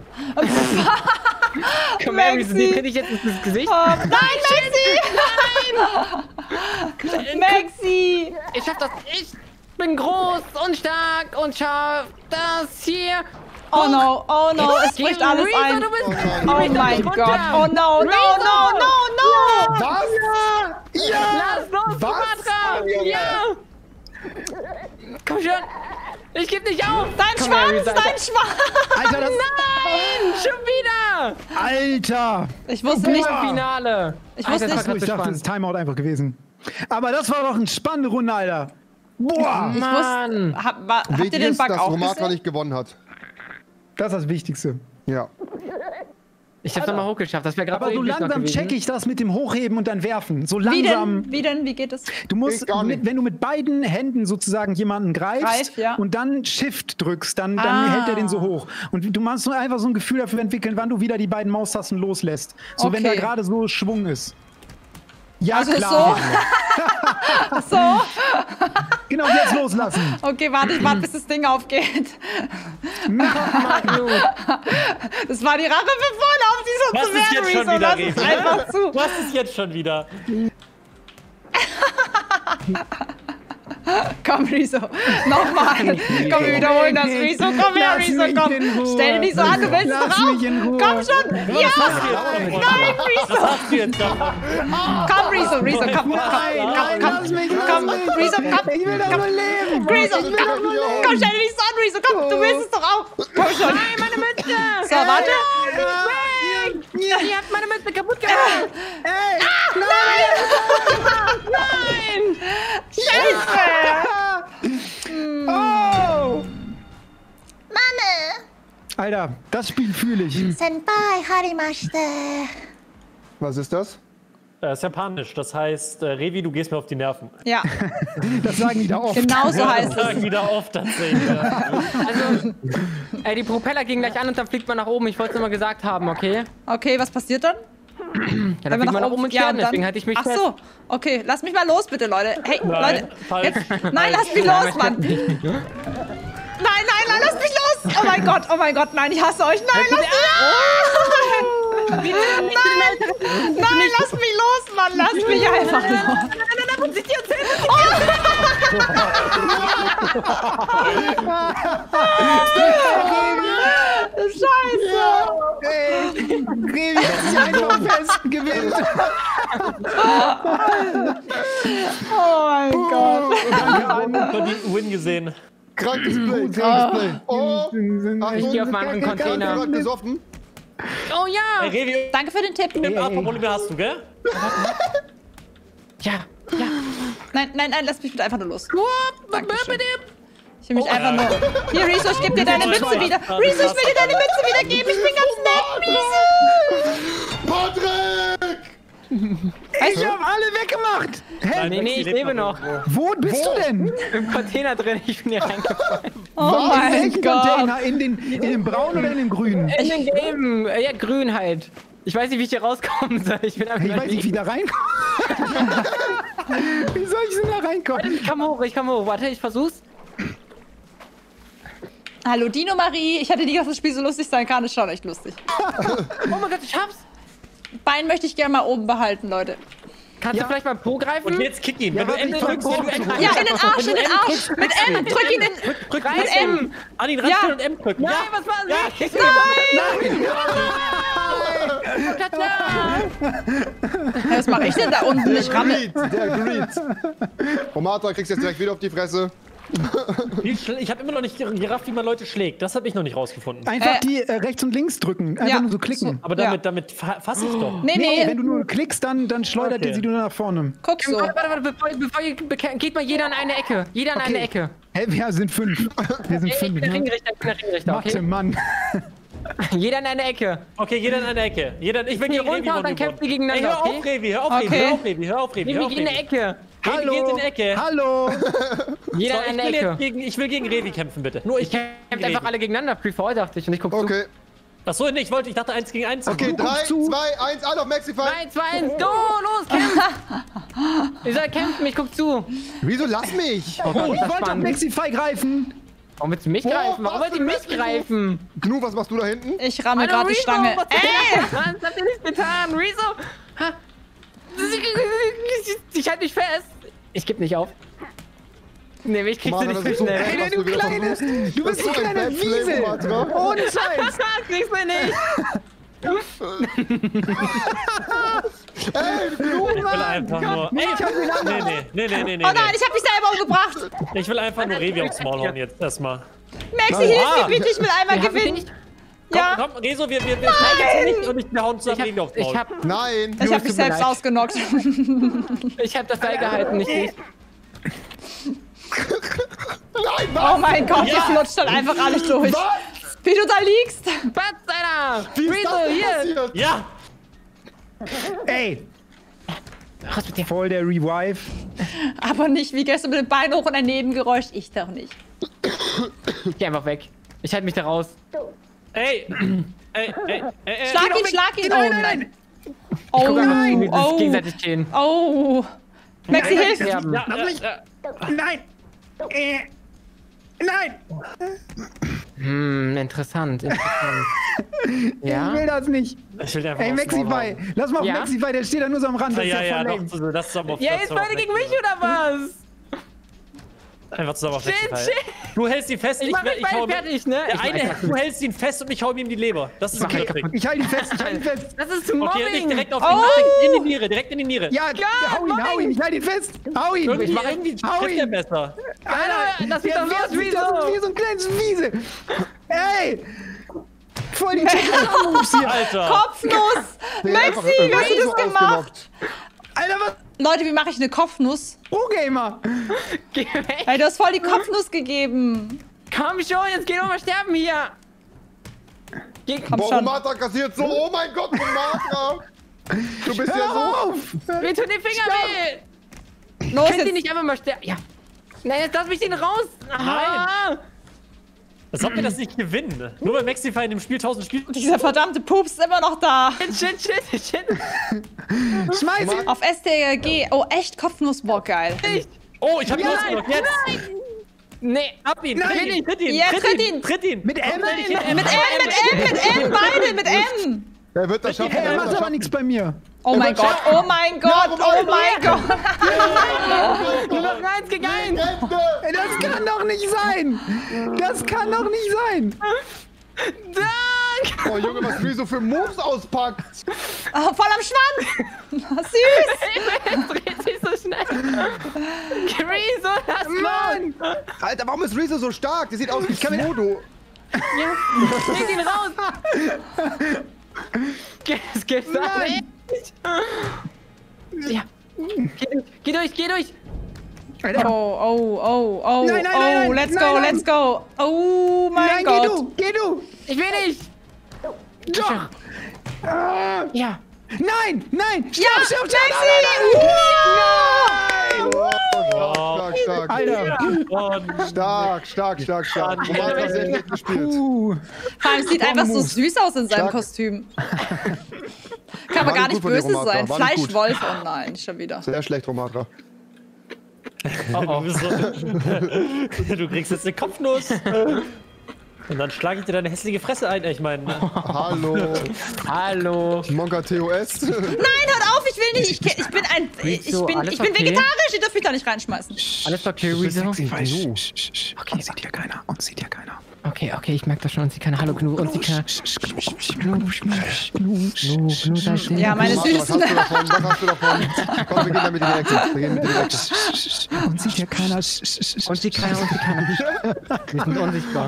Komm her, Rezo, Maxi. die trete ich jetzt ins Gesicht. Oh, nein, Maxi! Maxi! Ich schaff das. Ich bin groß und stark und schaff das hier. Oh no, oh no, es Geh, bricht alles Rezo, ein. du bist Oh nein. Oh Rezo, mein runter. Gott. Oh no, no, no, no, no! Was? Ja! Lass los, Was? Matra! Ja! Komm schon! Ich geb nicht auf! Dein Komm her, Schwanz, Rezo, dein Alter. Schwanz! Alter, das... Nein! Schon wieder! Alter! Ich wusste nicht. Boah. Finale! Ich Alter, wusste das nicht, war Ich grad so dachte, das spannend. ist Timeout einfach gewesen. Aber das war doch eine spannende Runde, Alter. Boah! Ich Mann. wusste, hab, war, habt ihr Wichtig den ist, Bug dass auch Romatra gesehen? nicht gewonnen hat. Das ist das Wichtigste. Ja. Ich hab's nochmal hochgeschafft, das wäre gerade Aber so eklig noch langsam gewesen. check ich das mit dem Hochheben und dann werfen. So Wie langsam. denn? Wie denn? Wie geht es? Du musst, Ich gar nicht. mit, wenn du mit beiden Händen sozusagen jemanden greifst Greif, ja. und dann Shift drückst, dann, dann Ah. hält er den so hoch. Und du musst nur einfach so ein Gefühl dafür entwickeln, wann du wieder die beiden Maustasten loslässt. So, wenn da Okay. gerade so Schwung ist. Ja, Also klar. So? So? Genau, jetzt loslassen. Okay, warte, ich warte, bis das Ding aufgeht. Manu. Das war die Rache für vorne, auf die so Was zu ist werden, jetzt schon Rezo. wieder, Lass es Revi? einfach zu. Was ist jetzt schon wieder? Komm, Rezo. Nochmal. Komm, wir wiederholen das, Rezo. Komm her, Lass Rezo, mich komm. in Ruhe. Stell dir nicht so an, du willst Lass doch auch. mich in Ruhe. Komm schon. Ja. Nein, Was Rezo. hast du jetzt davon? Komm, Rezo, Rezo, komm, komm, Nein, komm, nein, komm, lass mich, komm, lass mich. Rezo, komm. Ich will doch nur leben. Rezo, Ich will komm, doch nur leben. komm, stell dir nicht so an, Rezo, komm, du willst es doch auch. Komm schon. Nein, meine Mütze! So, warte. Ja, ihr habt meine Mütze kaputt gemacht! Ey, Nein! oh! マ Alter, das Spiel fühle ich. ム先輩入りまして Was ist das? Das ist japanisch. Das heißt, äh, Revi, du gehst mir auf die Nerven. Ja, Das sagen die da oft. genau so heißt es. Sagen wieder oft tatsächlich. Ja. Also, ey, die Propeller gehen gleich an und dann fliegt man nach oben. Ich wollte es nur mal gesagt haben, okay? Okay, was passiert dann? Ja, dann fliegt man nach oben und ja, sterben, und dann- deswegen halte ich mich Ach fest. so, okay, lass mich mal los, bitte, Leute. Hey, Nein, Leute. falsch. Jetzt, nein, lass mich los, Mann. Nein, nein, nein, lass mich los. Oh mein Gott, oh mein Gott, nein, ich hasse euch. Nein, lass mich los. Nein, nein, lass mich los, Mann. Lass mich einfach los. Nein, nein, nein, sich die erzählen. Scheiße. Ey, Revi hat sich einfach festgewinnt. Oh mein Gott. Verdienten Win gesehen. Krankes Play, krankes Play. Oh, Ich gehe auf einen anderen Container. Container. Gesoffen. Oh ja! Hey, Revi, Danke für den Tipp. den Apopolyme hast du, gell? Ja, ja. Nein, nein, nein, lass mich bitte einfach nur los. Dankeschön. Ich will mich einfach nur... Hier, Rezo, ich geb dir deine Mütze wieder. Rezo, ich will dir deine Mütze wieder geben. Ich bin ganz nett, Rezo. Patrick! Ich hab alle weggemacht. Hä? Nee, nee, ich lebe noch. Wo bist du denn? Im Container drin, ich bin hier reingefallen. Oh In mein welchen Gott. Container? In den, in den braunen oder in den grünen? In den gelben, äh, ja, grün halt. Ich weiß nicht, wie ich hier rauskommen soll. Ich bin einfach Ich weiß nicht, wie da reinkommen. Wie soll ich denn da reinkommen? Ich komm hoch, ich komm hoch. Warte, ich versuch's. Hallo Dino Marie. Ich hatte nie gedacht, das Spiel so lustig sein kann. Ist schon echt lustig. Oh mein Gott, ich hab's. Bein möchte ich gerne mal oben behalten, Leute. Kannst Ja. du vielleicht mal Po greifen? Und jetzt kick ihn. Ja, Wenn du warte, M ich drückst, drück wenn du M Po. drückst. Ja, in den Arsch, Wenn in du den M Arsch. drückst, Mit M. Drück ihn in. drück Rein mit M. M. An ihn Ja. ranstellen und M drücken. Nein, Ja. was war Ja. das? Ja, was mache ich denn da unten? Ich ramme. Greed, der Greed. Romatra, kriegst jetzt direkt wieder auf die Fresse. Wie schl- Ich habe immer noch nicht gerafft, wie man Leute schlägt. Das habe ich noch nicht rausgefunden. Einfach Äh, die äh, rechts und links drücken. Einfach ja, nur so klicken. Aber Ja. damit, damit fa fasse ich doch. Nee, Nee, nee. wenn du nur klickst, dann, dann schleudert Okay. die sie nur nach vorne. Guck so. Warte, warte, warte, bevor, bevor ihr beke- geht mal jeder an eine Ecke. Jeder an eine Ecke. Hey, wir sind fünf. Wir sind Ich fünf. bin der Ne? Ringrichter, ich bin der Ringrichter, Mathe, okay? Mann. Jeder an eine Ecke. Okay, jeder in einer Ecke. Jeder, ich will Hier gegen Revi runter und dann runter. kämpft ihr gegeneinander, Ey, hör okay? auf, Revi, hör auf, Okay. Revi, hör auf, Revi, hör auf, Revi, Nee, hör wir auf, gehen in eine Revi. Ecke. Revi, Hallo. geht in die Ecke. Hallo. Jeder So, an ich, eine will jetzt Ecke. gegen, ich will gegen Revi kämpfen, bitte. Nur ich Ich kämpfe einfach alle gegeneinander. Pre-Fall dachte ich und ich guck zu. Okay. Achso, nee, ich wollte, ich dachte eins gegen eins. Okay, guck drei, zu. zwei, eins, alle auf Maxify. drei, zwei, eins, go, los, kämpf! Ihr sollt kämpfen, ich guck zu. Wieso lass mich? Oh Gott, Ich das wollte auf spannend. Maxify greifen. Warum willst du mich Boah, greifen? Warum was wollt ihr für mich ein greifen? Gnu, was machst du da hinten? Ich ramme Hallo, gerade die Rezo, Stange. was Ey! Was habt ihr nicht getan? Rezo! Ha? Ich halte mich fest. Ich geb nicht auf. Nee, mich kriegst du Romatra, nicht das so ist so schnell. geil, Ey, was du du wieder kleine, versuchst. du Das bist ist eine so ein kleine Bad Play, Wiese. Romatra. Ohne Scheiß. Kriegst du nicht. Ey, Gnu, Ich will einfach nur. Ey, nee, nee, nee, nee, nee, nee. Oh nein, ich hab mich selber umgebracht. Ich will einfach nur Revi aufs Maul hauen jetzt erstmal. Maxi, hilf Ah. mir bitte, ich will einmal Wir haben gewinnen. nicht- Ja, Komm, Rezo, wir, wir, wir schneiden jetzt hier nicht und ich wir hauen zusammen Ich Revi aufs hab, Maul. ich hab, Nein. ich Jungs, hab mich tut mir selbst leid. ausgenockt. ich hab das Seil gehalten, nicht ich. Nein, was? Oh mein Gott, ihr flutscht dann einfach alle durch. Was? Wie du da liegst. Batz, Alter! Wie ist das Rezo, denn hier! passiert? Ja! Ey, Was mit dir? voll der Revive. Aber nicht wie gestern mit dem Bein hoch und ein Nebengeräusch. Ich doch nicht. Ich geh einfach weg. Ich halte mich da raus. Ey! Ey, ey, ey, ey. Schlag ihn, schlag ihn. Oh Nein, nein. nein, Oh, Guck einfach, wie wir uns oh, gegenseitig stehen. oh. Maxi, hilf. Sterben. Ja, Lass ja, mich. ja. Nein. Äh, nein. Hm, interessant, interessant. Ja? Ich will das nicht. Ich will dir einfach Ey, aufs Maul Maxify. hauen. Lass mal auf Ja? Maxify, der steht da nur so am Rand. Ja, Das ist ja, ja, ja, voll doch, lame. so, das zusammen auf Ja, das jetzt zusammen beide auf gegen mich Maxify. oder was? Einfach zusammen auf Shit, Maxify. shit. Du hältst ihn fest, Ich ich, mach mich ich hau beide fertig, ne? Der Ich eine, weiß, du hältst ihn fest und ich hau ihm in die Leber. Das ist mach okay. ihn kaputt. Ich halte ihn fest, ich halte ihn fest. Das ist Okay, Mobbing! nicht direkt auf Oh! ihn, direkt in die Niere, direkt in die Niere. Ja, hau ihn, hau ihn, ich halte ihn fest. Hau ihn. irgendwie, Ich mach- irgendwie hau trifft er ihn. besser. Alter, das sieht Ja, doch so aus wie wie das ist wie so! so ein kleines Wiese. Ey. Voll die Chicken-Moves hier. Alter. Kopfnuss. Der einfach Maxi, wie hast du so das gemacht? ausgenockt. Alter, was? Leute, wie mache ich eine Kopfnuss? Pro-Gamer. Geh weg! Ey, du hast voll die Kopfnuss gegeben. Komm schon, jetzt geh doch mal sterben hier! Geh, Komm Boah, schon. Romatra kassiert so. Oh mein Gott, Romatra. Du bist ja Hör so. auf. mir tut den Finger weh! Los, Könnt ihr jetzt. nicht einfach mal sterben? Ja. Nein, jetzt lass mich den raus! Ah. Als ob wir das nicht gewinnen. Nur weil Maxify in dem Spiel tausend Spiele. Dieser verdammte Pups ist immer noch da. Shit, shit, shit, shit! Schmeiß ihn. Auf S T G. Oh, echt Kopfnuss. Boah, geil. Nicht! Oh, ich hab ihn Nein, ausgenockt. Jetzt! Nee! Ab ihn! Nein. Tritt ihn! Tritt ihn! Ja, tritt ihn. Tritt ihn! Mit M? Mit M, mit M, mit M, beide mit M. Er wird das schaffen. Hey, Er er wird macht das aber schaffen. nichts bei mir. Oh mein Gott, oh mein Gott, oh mein Gott. Nur noch eins gegen eins! Rente. Ey, das kann doch nicht sein. Das kann doch nicht sein. Dank! Oh Junge, was Rezo so für Moves auspackt. Oh, voll am Schwanz. Süß. Es dreht sich so schnell! Rezo, lass Mann. Alter, warum ist Rezo so stark? Der sieht aus wie Smodo. Ja, leg ihn raus! Es gibt's doch Nein. nicht! Ja. Geh durch, geh durch, geh durch! Alter. Oh, oh, oh, oh, Nein, nein, oh, nein, nein, let's nein, go, nein. let's go. Oh mein Nein, geh Gott. du, geh du. Ich will nicht! Doch. Ah. Ja. Nein, nein. Ja, Stopp, stopp, stopp. Maxi! Nein, Oh, stark, stark, stark. Alter. Und Stark, stark, stark, stark. Romatra hat sehr schlecht gespielt. Puh. Vor allem sieht einfach so süß aus in seinem Stark. Kostüm. Kann War aber gar nicht nicht gut von dir, böse Romatra. sein. War nicht gut. Fleischwolf, oh nein, nicht schon wieder. Sehr schlecht, Romatra. oh, oh. Du kriegst jetzt eine Kopfnuss. Und dann schlage ich dir deine hässliche Fresse ein. Ich meine, Hallo. Hallo. Monka T O S. Nein, hört auf, ich will nicht. Ich, ich bin ein. Ich Wieso? bin, Alles ich bin okay? vegetarisch, ihr dürft mich da nicht reinschmeißen. Alles okay, Rezo? Okay, uns sieht hier keiner. Uns sieht hier keiner. Okay, okay, ich merke das schon. Und sie kann. Hallo, Gnu. Und sie kann. Gnu, Gnu, sei still. Ja, meine Warte, was Süßen. hast du davon? Was hast du davon? Komm, wir gehen damit in die Ecke. Wir gehen mit in die Ecke. Uns sieht hier keiner. Und sie kann, und sie kann. Wir sind unsichtbar.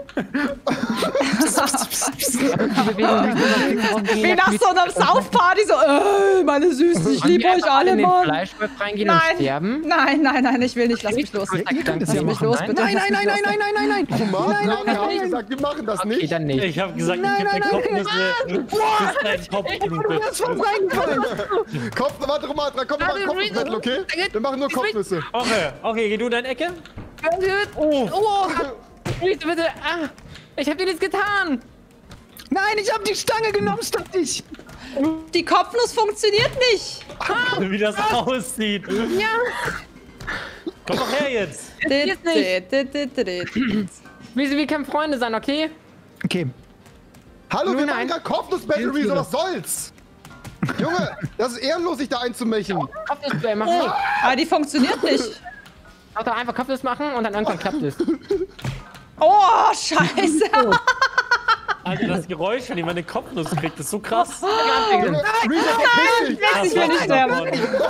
Die Bewegung, Wie nach so einer Saufparty, so, äh, meine Süßen, ich liebe euch alle, in den Mann. Fleischwolf reingehen Nein. und sterben. Nein, nein, nein, ich will nicht, lass mich los. Ihr könnt das ja Lass mich machen. los, Nein? bitte. Nein, nein, nein, nein, nein, nein, nein, nein. Mann, wir haben gesagt, wir machen das Okay, nicht. dann nicht. ich habe gesagt, Nein, ich nein, gebe dir nein, Kopfnüsse. Das ist dein Kopfnüsse. Das ist voll reingefallen. Kopf, warte, Romatra, komm, wir machen Kopfnussbattle, okay? Wir machen nur Kopfnüsse. Okay, okay, geh du in deine Ecke. Oh, oh, bitte, bitte. Ah, ich hab dir nichts getan. Nein, ich hab die Stange genommen statt dich. Die Kopfnuss funktioniert nicht. Wie das aussieht. Ja. Komm doch her jetzt. Jetzt nicht. Dit, dit, dit, dit. Wir, wir können Freunde sein, okay? Okay. Hallo, wir Nun, machen nein. gerade Kopfnuss-Battle, Rezo, was soll's? Junge, das ist ehrenlos, sich da einzumächen. Kopfnuss machen. Aber die funktioniert nicht. Auch da einfach Kopfnuss machen und dann irgendwann klappt es. Oh, scheiße. Alter, das Geräusch, wenn jemand eine Kopfnuss kriegt, ist so krass. Junge, Rezo, verpiss dich. Max, ich will nicht sterben. davon.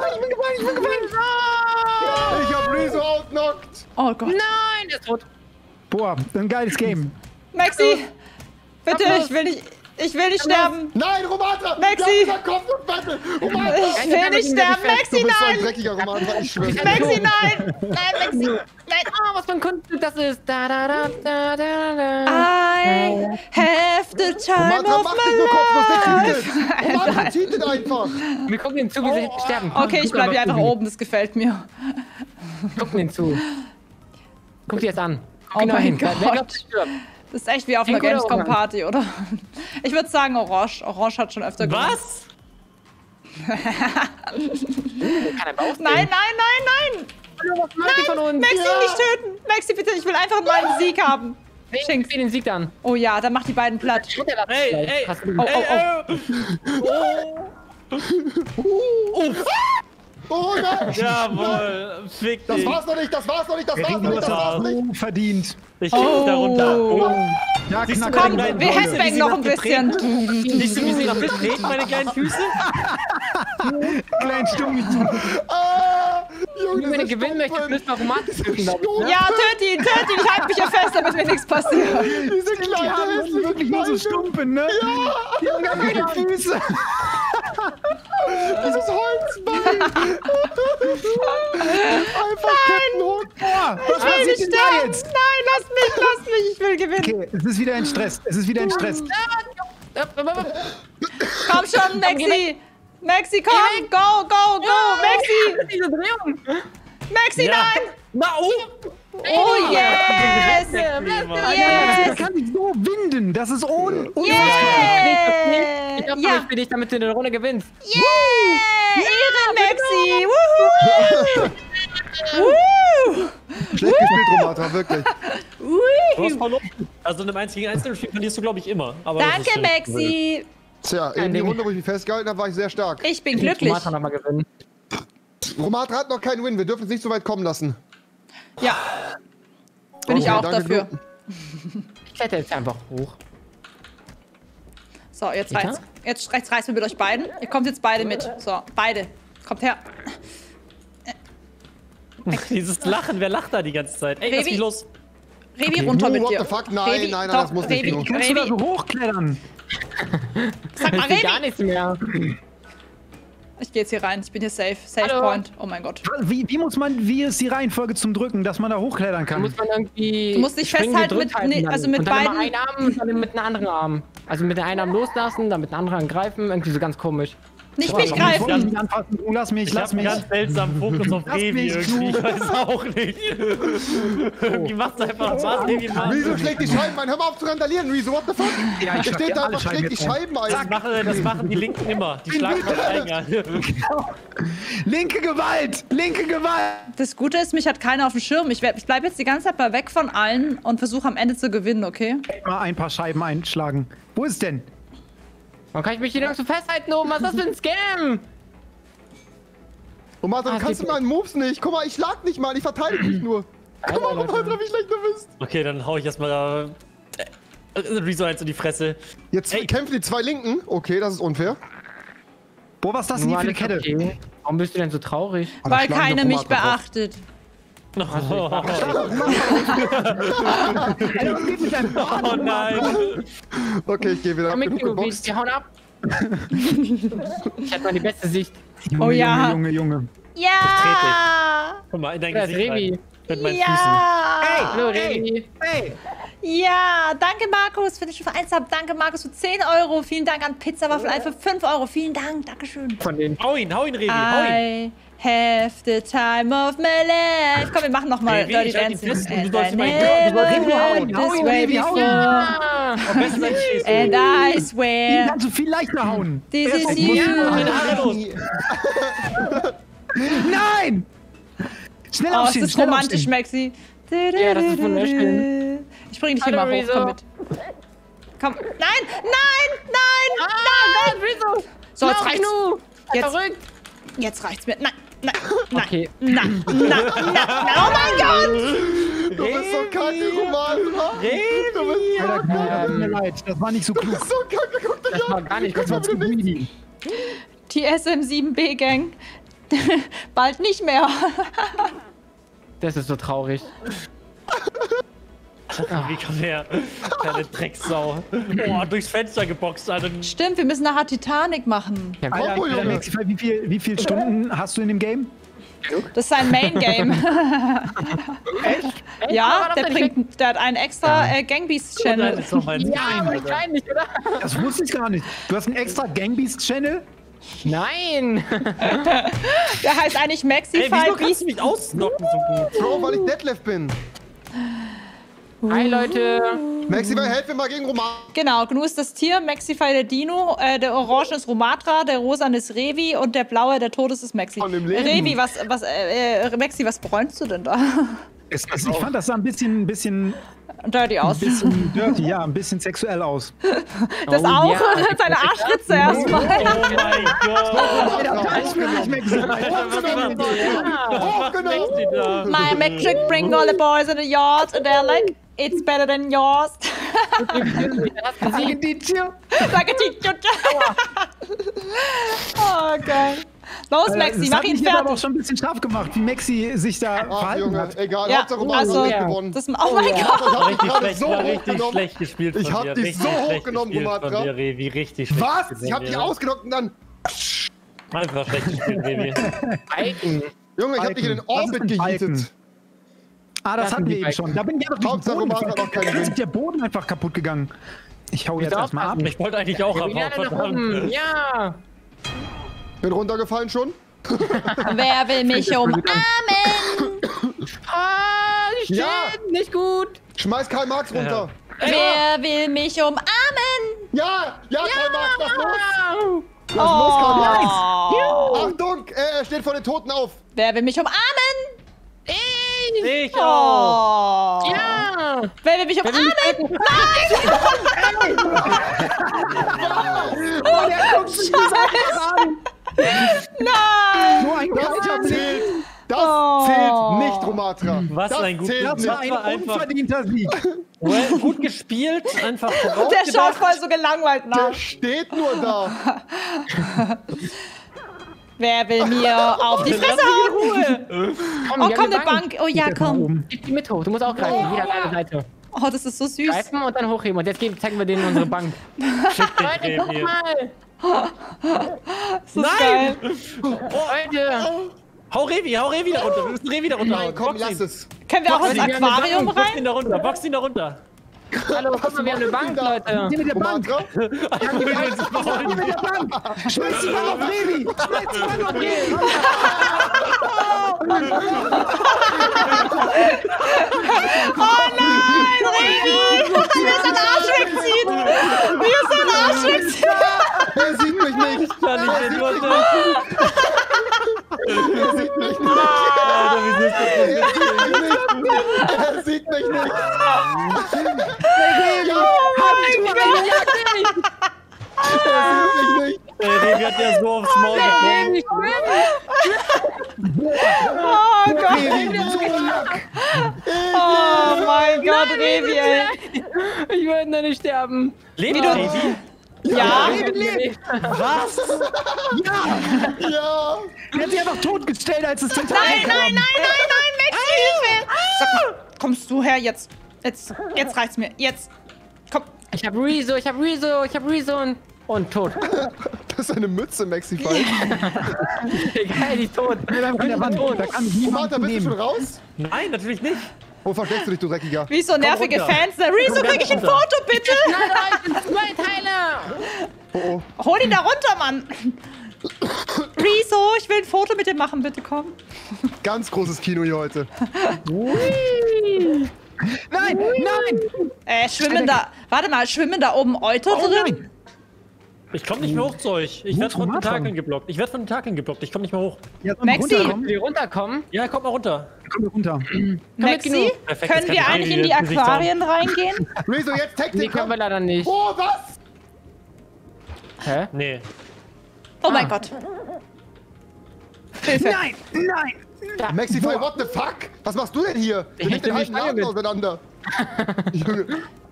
Ich hab Rezo outknockt. Oh Gott. Nein, der ist tot. Boah, ein geiles Game. Maxi, bitte, ich will nicht, ich will nicht sterben. Nein, Romatra! Maxi! Wir haben gesagt Kopfnuss-Battle! Romatra! Ich will nicht sterben. Du Maxi, bist so ein nein. dreckiger Romatra, ich schwöre. Maxi, nein. Nein, Maxi. Nein. Ah, was für ein Kunststück das ist. Da, da, da, da, da, da. I have the time Romatra, of mach nicht nur Kopfnuss, der my cheatet! life. Romatra cheatet einfach! Wir gucken ihnen zu, wie sie sterben. Komm, Okay, ich guck bleib mal, hier einfach Kubi. oben, das gefällt mir. Gucken ihnen zu. Guck dir das an. Guck Oh ihn mal mein hin. Wer- Wer Gott. glaubt, stirbt? Das ist echt wie auf einer Pink oder Gamescom-Party, oder? Ich würde sagen Orange. Orange hat schon öfter gewonnen. Was? Kann er Bauch Nein, nein, nein, nein! Was macht die von uns? Maxi, nicht töten! Maxi, bitte, ich will einfach nur einen Sieg haben. Schenk Schenk. sie den Sieg dann. Oh ja, dann mach die beiden platt. Ey, ey, Hast du Oh, ey, oh, ey. Oh nein! Jawohl, fick Das dich. war's noch nicht, das war's noch nicht, das war's noch nicht, das war's noch nicht! Oh, verdient. Ich kick dich da runter. Oh. Ja, Siehst du, knack. Komm, Kleine wir Füße, wie headbangen sie noch nach ein getreten- bisschen. Siehst du, wie sie nach mir treten, meine kleinen Füße? Kleinen Stumpf. Ah! Junge, Wenn ihr diese gewinnen möchtet, Stumpfen. müsst ihr Automatik drücken, glaube ich. Ne? Ja, töte ihn, töte ihn, ich halte mich hier fest, damit mir nichts passiert. Diese Die kleine haben hässliche wirklich nur so Kleine. Stumpen, ne? Ja. Die haben gar keine Füße. Dieses Holzbein! Einfach Kettenhund! Boah, was Ich will nicht denn da sterben. jetzt? Nein, lass mich, lass mich, ich will gewinnen. Okay, es ist wieder ein Stress. Es ist wieder ein Stress. Komm schon, Maxi. Maxi, komm, go, go, go, Maxi. Diese Drehung. Maxi, Ja. nein. Na, oh! Oh, yes. Das Yes. kann sich so winden. Das ist un un Ich Yeah. hab Ja. ja. für dich, damit du eine Runde gewinnst. Yeah. Ehre, Maxi. Wuhu. Wuhu. Schlecht gespielt, Romatra, wirklich. Du hast verloren. Also in einem eins gegen eins Spiel verlierst du, glaube ich, immer. Aber das ist Danke, schön. Maxi. Tja, eben die Ding. Runde, wo ich mich festgehalten habe, war ich sehr stark. Ich bin glücklich. Tomata noch mal gewinnen. Romatra hat noch keinen Win, wir dürfen es nicht so weit kommen lassen. Ja. Bin ich Okay, auch danke, dafür. Gnu. Ich kletter jetzt einfach hoch. So, jetzt Peter? reicht's. Jetzt, jetzt reicht's mir mit euch beiden. Ihr kommt jetzt beide mit. So, beide. Kommt her. Dieses Lachen, wer lacht da die ganze Zeit? Ey, lass Revi. mich los. Revi, runter Gnu, mit what dir. the fuck? Nein, Revi, nein, nein, doch, das muss nicht, Revi, Gnu. Kannst du da Revi, so hochklettern? sag mal, Ich sehe gar Revi. nichts mehr. Ich gehe jetzt hier rein. Ich bin hier safe. Safe Hallo. Point. Oh mein Gott. Wie, wie muss man, wie ist die Reihenfolge zum Drücken, dass man da hochklettern Da kann? muss man irgendwie. Du musst dich springen festhalten gedrückt mit- halten nee, dann. also mit und dann beiden- Immer einen Arm und dann mit einem anderen Arm. Also mit dem einen Arm loslassen, dann mit dem anderen angreifen. Irgendwie so ganz komisch. Nicht mich Ich wollte greifen. mich anfassen. Du lass mich, Ich lass hab einen mich. ganz seltsamen Fokus auf Lass Revi mich, irgendwie. du. Ich weiß auch nicht. Irgendwie macht's einfach Spaß, Revi macht. Rezo schlägt die Scheiben ein. Hör mal auf zu randalieren, Rezo. What the fuck? Ja, ich Der schlag steht dir da alle einfach, schlägt Scheiben die jetzt ein. Scheiben ein. Das machen, das machen die Linken immer. Die schlagen auf den Eingang. Linke Gewalt! Linke Gewalt! Das Gute ist, mich hat keiner auf dem Schirm. Ich, werd- ich bleibe jetzt die ganze Zeit mal weg von allen und versuche am Ende zu gewinnen, okay? Mal ein paar Scheiben einschlagen. Wo ist denn? Warum kann ich mich hier noch so festhalten oben? Was ist das für ein Scam? Und Martha, Ah, du kannst die- du meinen Moves nicht. Guck mal, ich schlag nicht mal, ich verteidige mich nur. Guck mal, Martha, wie schlecht du bist. Okay, dann hau ich erstmal äh, Rezo eins in die Fresse. Jetzt Ey. kämpfen die zwei Linken. Okay, das ist unfair. Boah, was ist das denn hier für eine Kette? Okay. Warum bist du denn so traurig? Aber Weil schlagen keiner doch mich Martha drauf. beachtet. Alter, was geht mit deinem Oh nein. Okay, ich gehe wieder ab. Komm mit, Genug Kino, wir, geboxt. wir hauen ab. Ich hatte mal die beste Sicht. Junge, Oh ja. Junge, Junge, Junge. Ja! Guck mal, in dein Das ist Gesicht Revi. rein. Mit meinen Füßen. Ja! Hallo, Revi. Hey! Ja! Danke, Markus, für den Stufe eins Sub. Danke, Markus, für zehn Euro. Vielen Dank an Pizzawaffel für fünf Euro. Vielen Dank. Dankeschön. Von den. Hau ihn, hau ihn, Revi, hau ihn. I have the time of my life. Komm, wir machen nochmal Revi, Dirty ich halt ihn Dancing. fest und du And sollst I immer- never du sollst Revi hauen, heard hau this ihn, way Revi, hau ihn. before. Ah, Am besten sein Schießen. And I Den swear, kannst du viel leichter hauen. this Erst is muss- you. Nein! Schnell Oh, es aufstehen, ist schnell romantisch, aufstehen. Maxi. Ja, das ist wunderschön. Ich bring dich Hallo, hier mal hoch, Rezo. komm mit. Komm. Nein, nein, nein, Ah, nein. Gott, wieso? So, jetzt Lauf, reicht's. Kino. Jetzt. Verrückt. Jetzt reicht's mir. Nein, nein, nein, Okay. nein, nein, nein, nein. Oh mein Gott. Du bist so kacke, Roman. Du bist Alter, so Gnade, tut mir leid, das war nicht so klug. so kacke. Guck dich Das war an. gar nicht Das war zu greedy. Die S M sieben B Gang. Bald nicht mehr. Das ist so traurig. Wie komm her? Kleine Drecksau. Boah, durchs Fenster geboxt, Alter. Stimmt, wir müssen nachher Titanic machen. Ja, Alter, Kombo, Alter, Junge. Maxi, wie viel, wie viel Stunden hast du in dem Game? Das ist sein Main Game. Ja, der bringt, der hat einen extra äh, Gangbeasts Nein, Channel. das ist doch mein Ja, wahrscheinlich, oder? Das wusste ich gar nicht. Du hast einen extra Gangbeast-Channel? Nein! Der heißt eigentlich Maxi Ey, wieso Five kannst Beast. du mich ausnocken so gut? Bro, weil ich Deadlift bin. Hi, Leute. Maxi, helf mir mal gegen Roman. Genau, Gnu ist das Tier, Maxify der Dino, äh, der Orange ist Romatra, der Rosane ist Revi und der Blaue, der Todes ist Maxi. Von dem Leben. Revi, was, was, äh, äh, Maxi, was bräunst du denn da? Es, es, ich fand das sah ein bisschen, ein bisschen, Dirty aus. ein bisschen dirty, ja, ein bisschen sexuell aus. Das Oh, auch? ja. Seine Arschritze erstmal. Oh mein Gott. Hochgenommen. Maxi da. My metric bring all the boys in the yard and they're like, it's better than yours. Like a teacher. Oh, geil. Los, Maxi, das mach hat ihn mich jetzt aber auch fertig. schon ein bisschen scharf gemacht, wie Maxi sich da Ach, verhalten Junge, hat. egal. Ja, Hauptsache Roman also, hat gewonnen. Das, oh mein Gott. Ich hab dich Richtig gerade schlecht, so war richtig hochgenommen. schlecht gespielt Ich von hab dir. dich Richtig so schlecht hochgenommen, gespielt Romatra. von dir, Revi. Richtig schlecht. Was? gespielt Ich hab von dich dir. ausgenockt und dann... Einfach schlecht gespielt, Revi. Balken. Junge, ich hab dich in den Was ist Orbit denn Balken? gejietet. Ah, das Das hatten sind wir die eben schon. Da bin ich einfach durch den Hauptsache, Boden Roman hat gefallen. auch keinen Da ist Wind. der Boden einfach kaputt gegangen. Ich hau jetzt Wieso erstmal ab. aufpassen? Ich wollte eigentlich auch Ja, abhauen, wieder nach verdammt. oben. Ja. Bin runtergefallen schon. Wer will mich umarmen? Ah, shit, Ja. nicht gut. Schmeiß Karl Marx runter. Wer will mich umarmen? Ja, ja, Karl Marx, lass los. Au. Lass los, Karl Marx. Oh. Achtung, er er steht vor den Toten auf. Wer will mich umarmen? Ich. Ich auch. Oh. Ja. Wer will mich umarmen? Oh, der guckt sich das an. Nein! So ein kalter Das Blick. zählt. Das Oh. zählt nicht, Romatra. Was das ein gut- zählt Das nicht. war ein war einfach- unverdienter Sieg. Well, gut gespielt, einfach Der schaut vorausgedacht. voll so gelangweilt nach. Der steht nur da. Wer will mir auf die Fresse hauen? Komm, Oh, wir komm, haben eine Bank. Oh ja, Jetzt nach komm. oben. Gib die mit hoch. Du musst auch greifen. Jeder an einer Seite. Oh, das ist so süß. Greifen und dann hochheben. Und jetzt geben, zeigen wir denen unsere Bank. Schick dich, Leute, guck Revi. mal. Das ist geil. Leute. Hau Revi, hau Revi da runter. Wir müssen Revi da runter. Nein, komm, lass es. Können wir auch ins Box ihn. Aquarium Box ihn rein? da runter, box ihn da runter. Hallo, guck mal, wir haben eine Bank, Leute. Die mit der Bank. Romatra? Die mit der Bank. Schmeiß die Bank auf Revi. Schmeiß die Bank auf Revi. Oh nein, Revi! Wie er seinen Arsch wegzieht! Wie er seinen Arsch wegzieht! Er sieht mich nicht. Kann ich nicht, warte. Er sieht mich nicht. Alter, wie ist das denn? Er sieht mich nicht. Er sieht mich nicht. Der Revi hat ja so aufs Maul bekommen. Oh Gott! Oh mein Gott, Revi, ey! Ich würde noch nicht sterben. Lebt Wie du- Revi? Ja? Was? Ja. Ja. Der hat sich einfach totgestellt, als es Tentakel Nein, kam. nein, nein, nein, nein, Maxi, Hilfe! Sag mal, kommst du her jetzt? Jetzt, jetzt reicht's mir. Jetzt. Komm. Ich hab Rezo, ich hab Rezo, ich hab Rezo und, und tot. Das ist eine Mütze, Maxify. Egal, die ist tot. An der Wand. Da kann ich niemand Romatra, bist du schon nehmen. raus? Nein, natürlich nicht. Wo versteckst du dich, du Dreckiger? Wie so nervige runter. Fans. Na, Rezo, Komm krieg ich ein runter. Foto, bitte? Nein, nein, ich bin zwei Teile. Oh, oh. Hol ihn da runter, Mann. Rezo, ich will ein Foto mit dir machen, bitte komm. Ganz großes Kino hier heute. Nein, nein. Äh, schwimmen da. Warte mal, schwimmen da oben Euter Oh drin? nein. Ich komm nicht mehr hoch zu euch. Ich Wo werde von den Romatra? Takeln geblockt. Ich werde von den Takeln geblockt. Ich komm nicht mehr hoch. Ja, soll mal Maxi. runterkommen? Wenn wir runterkommen, Ja, kommt mal runter. Komm runter. Maxi, Perfekt, jetzt können kann wir ich eigentlich in die Revi ins Gesicht Aquarien reingehen? Rezo, jetzt tag nee, den können wir leider nicht. Oh, was? Hä? Nee. Oh mein Ah. Gott. Hilfe. Nein, nein. Maxify, what the fuck? Was machst du denn hier? Du Ich nimmst den nehm die halben Laden Stange mit. auseinander. Junge.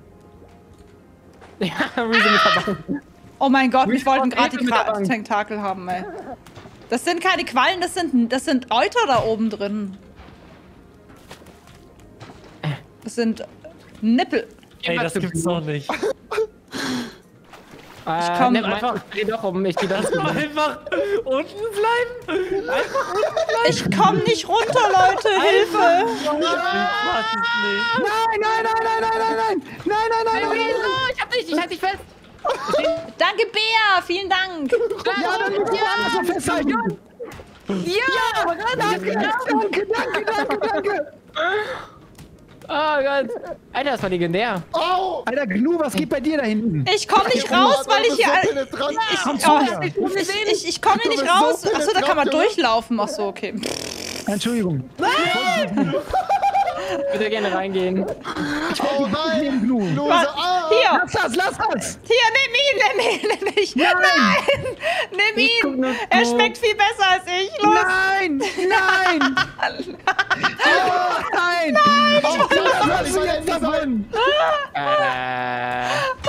Ja, Rezo mit der Bank. Oh mein Gott, mich Rezo wollten und gerade die Rezo mit der Kra- Bank. Tentakel haben, ey. Das sind keine Quallen, das sind, das sind Euter da oben drin. Das sind Nippel. Ey, das gibt's doch nicht. Ich komm nimm einfach- einfach. Ich dreh doch um, ich geh das um. Einfach unten bleiben. Ich komm nicht runter, Leute, Hilfe. Ich fass es nicht. Nein, nein, nein, nein, nein, nein, nein. Nein, nein, nein, nein. Rezo, ich hab dich, ich halt dich fest. Danke, Bea, vielen Dank. Ja, dann musst du anders noch festhalten. Ja! Danke, danke, danke, danke, danke. Oh Gott. Alter, das war legendär. Au! Alter, Gnu, was geht bei dir da hinten? Ich komm nicht raus, weil ich hier... So all- penetrant. Oh, ich, ich, ich komme hier nicht Du bist so raus. Achso, da kann man penetrant, Junge. durchlaufen. Achso, okay. Entschuldigung. Bitte gerne reingehen. Oh nein! Gnu. Lose, Was? ah! Hier, Lass das, lass das. hier, nimm ihn, nimm ihn, nimm mich. Nein, nimm guck ihn. nur Er zu. schmeckt viel besser als ich. Los. Nein, nein. Oh, nein. Oh, Was das hast du jetzt davon? Äh.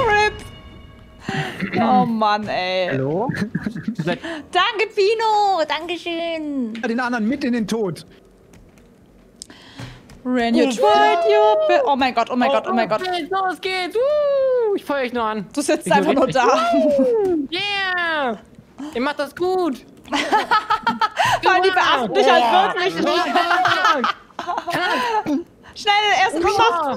Rip. Oh Mann, ey. Hallo? Danke, Pino. Dankeschön. Den anderen mit in den Tod. When you tried your best. Oh mein Gott, oh mein Gott, oh mein Gott. Okay, los geht's. Uh, ich feuer euch nur an. Du sitzt Ich einfach nur richtig- da. Yeah! Ihr macht das gut. Weil die beachten dich halt wirklich nicht. Schnell, erst gemacht.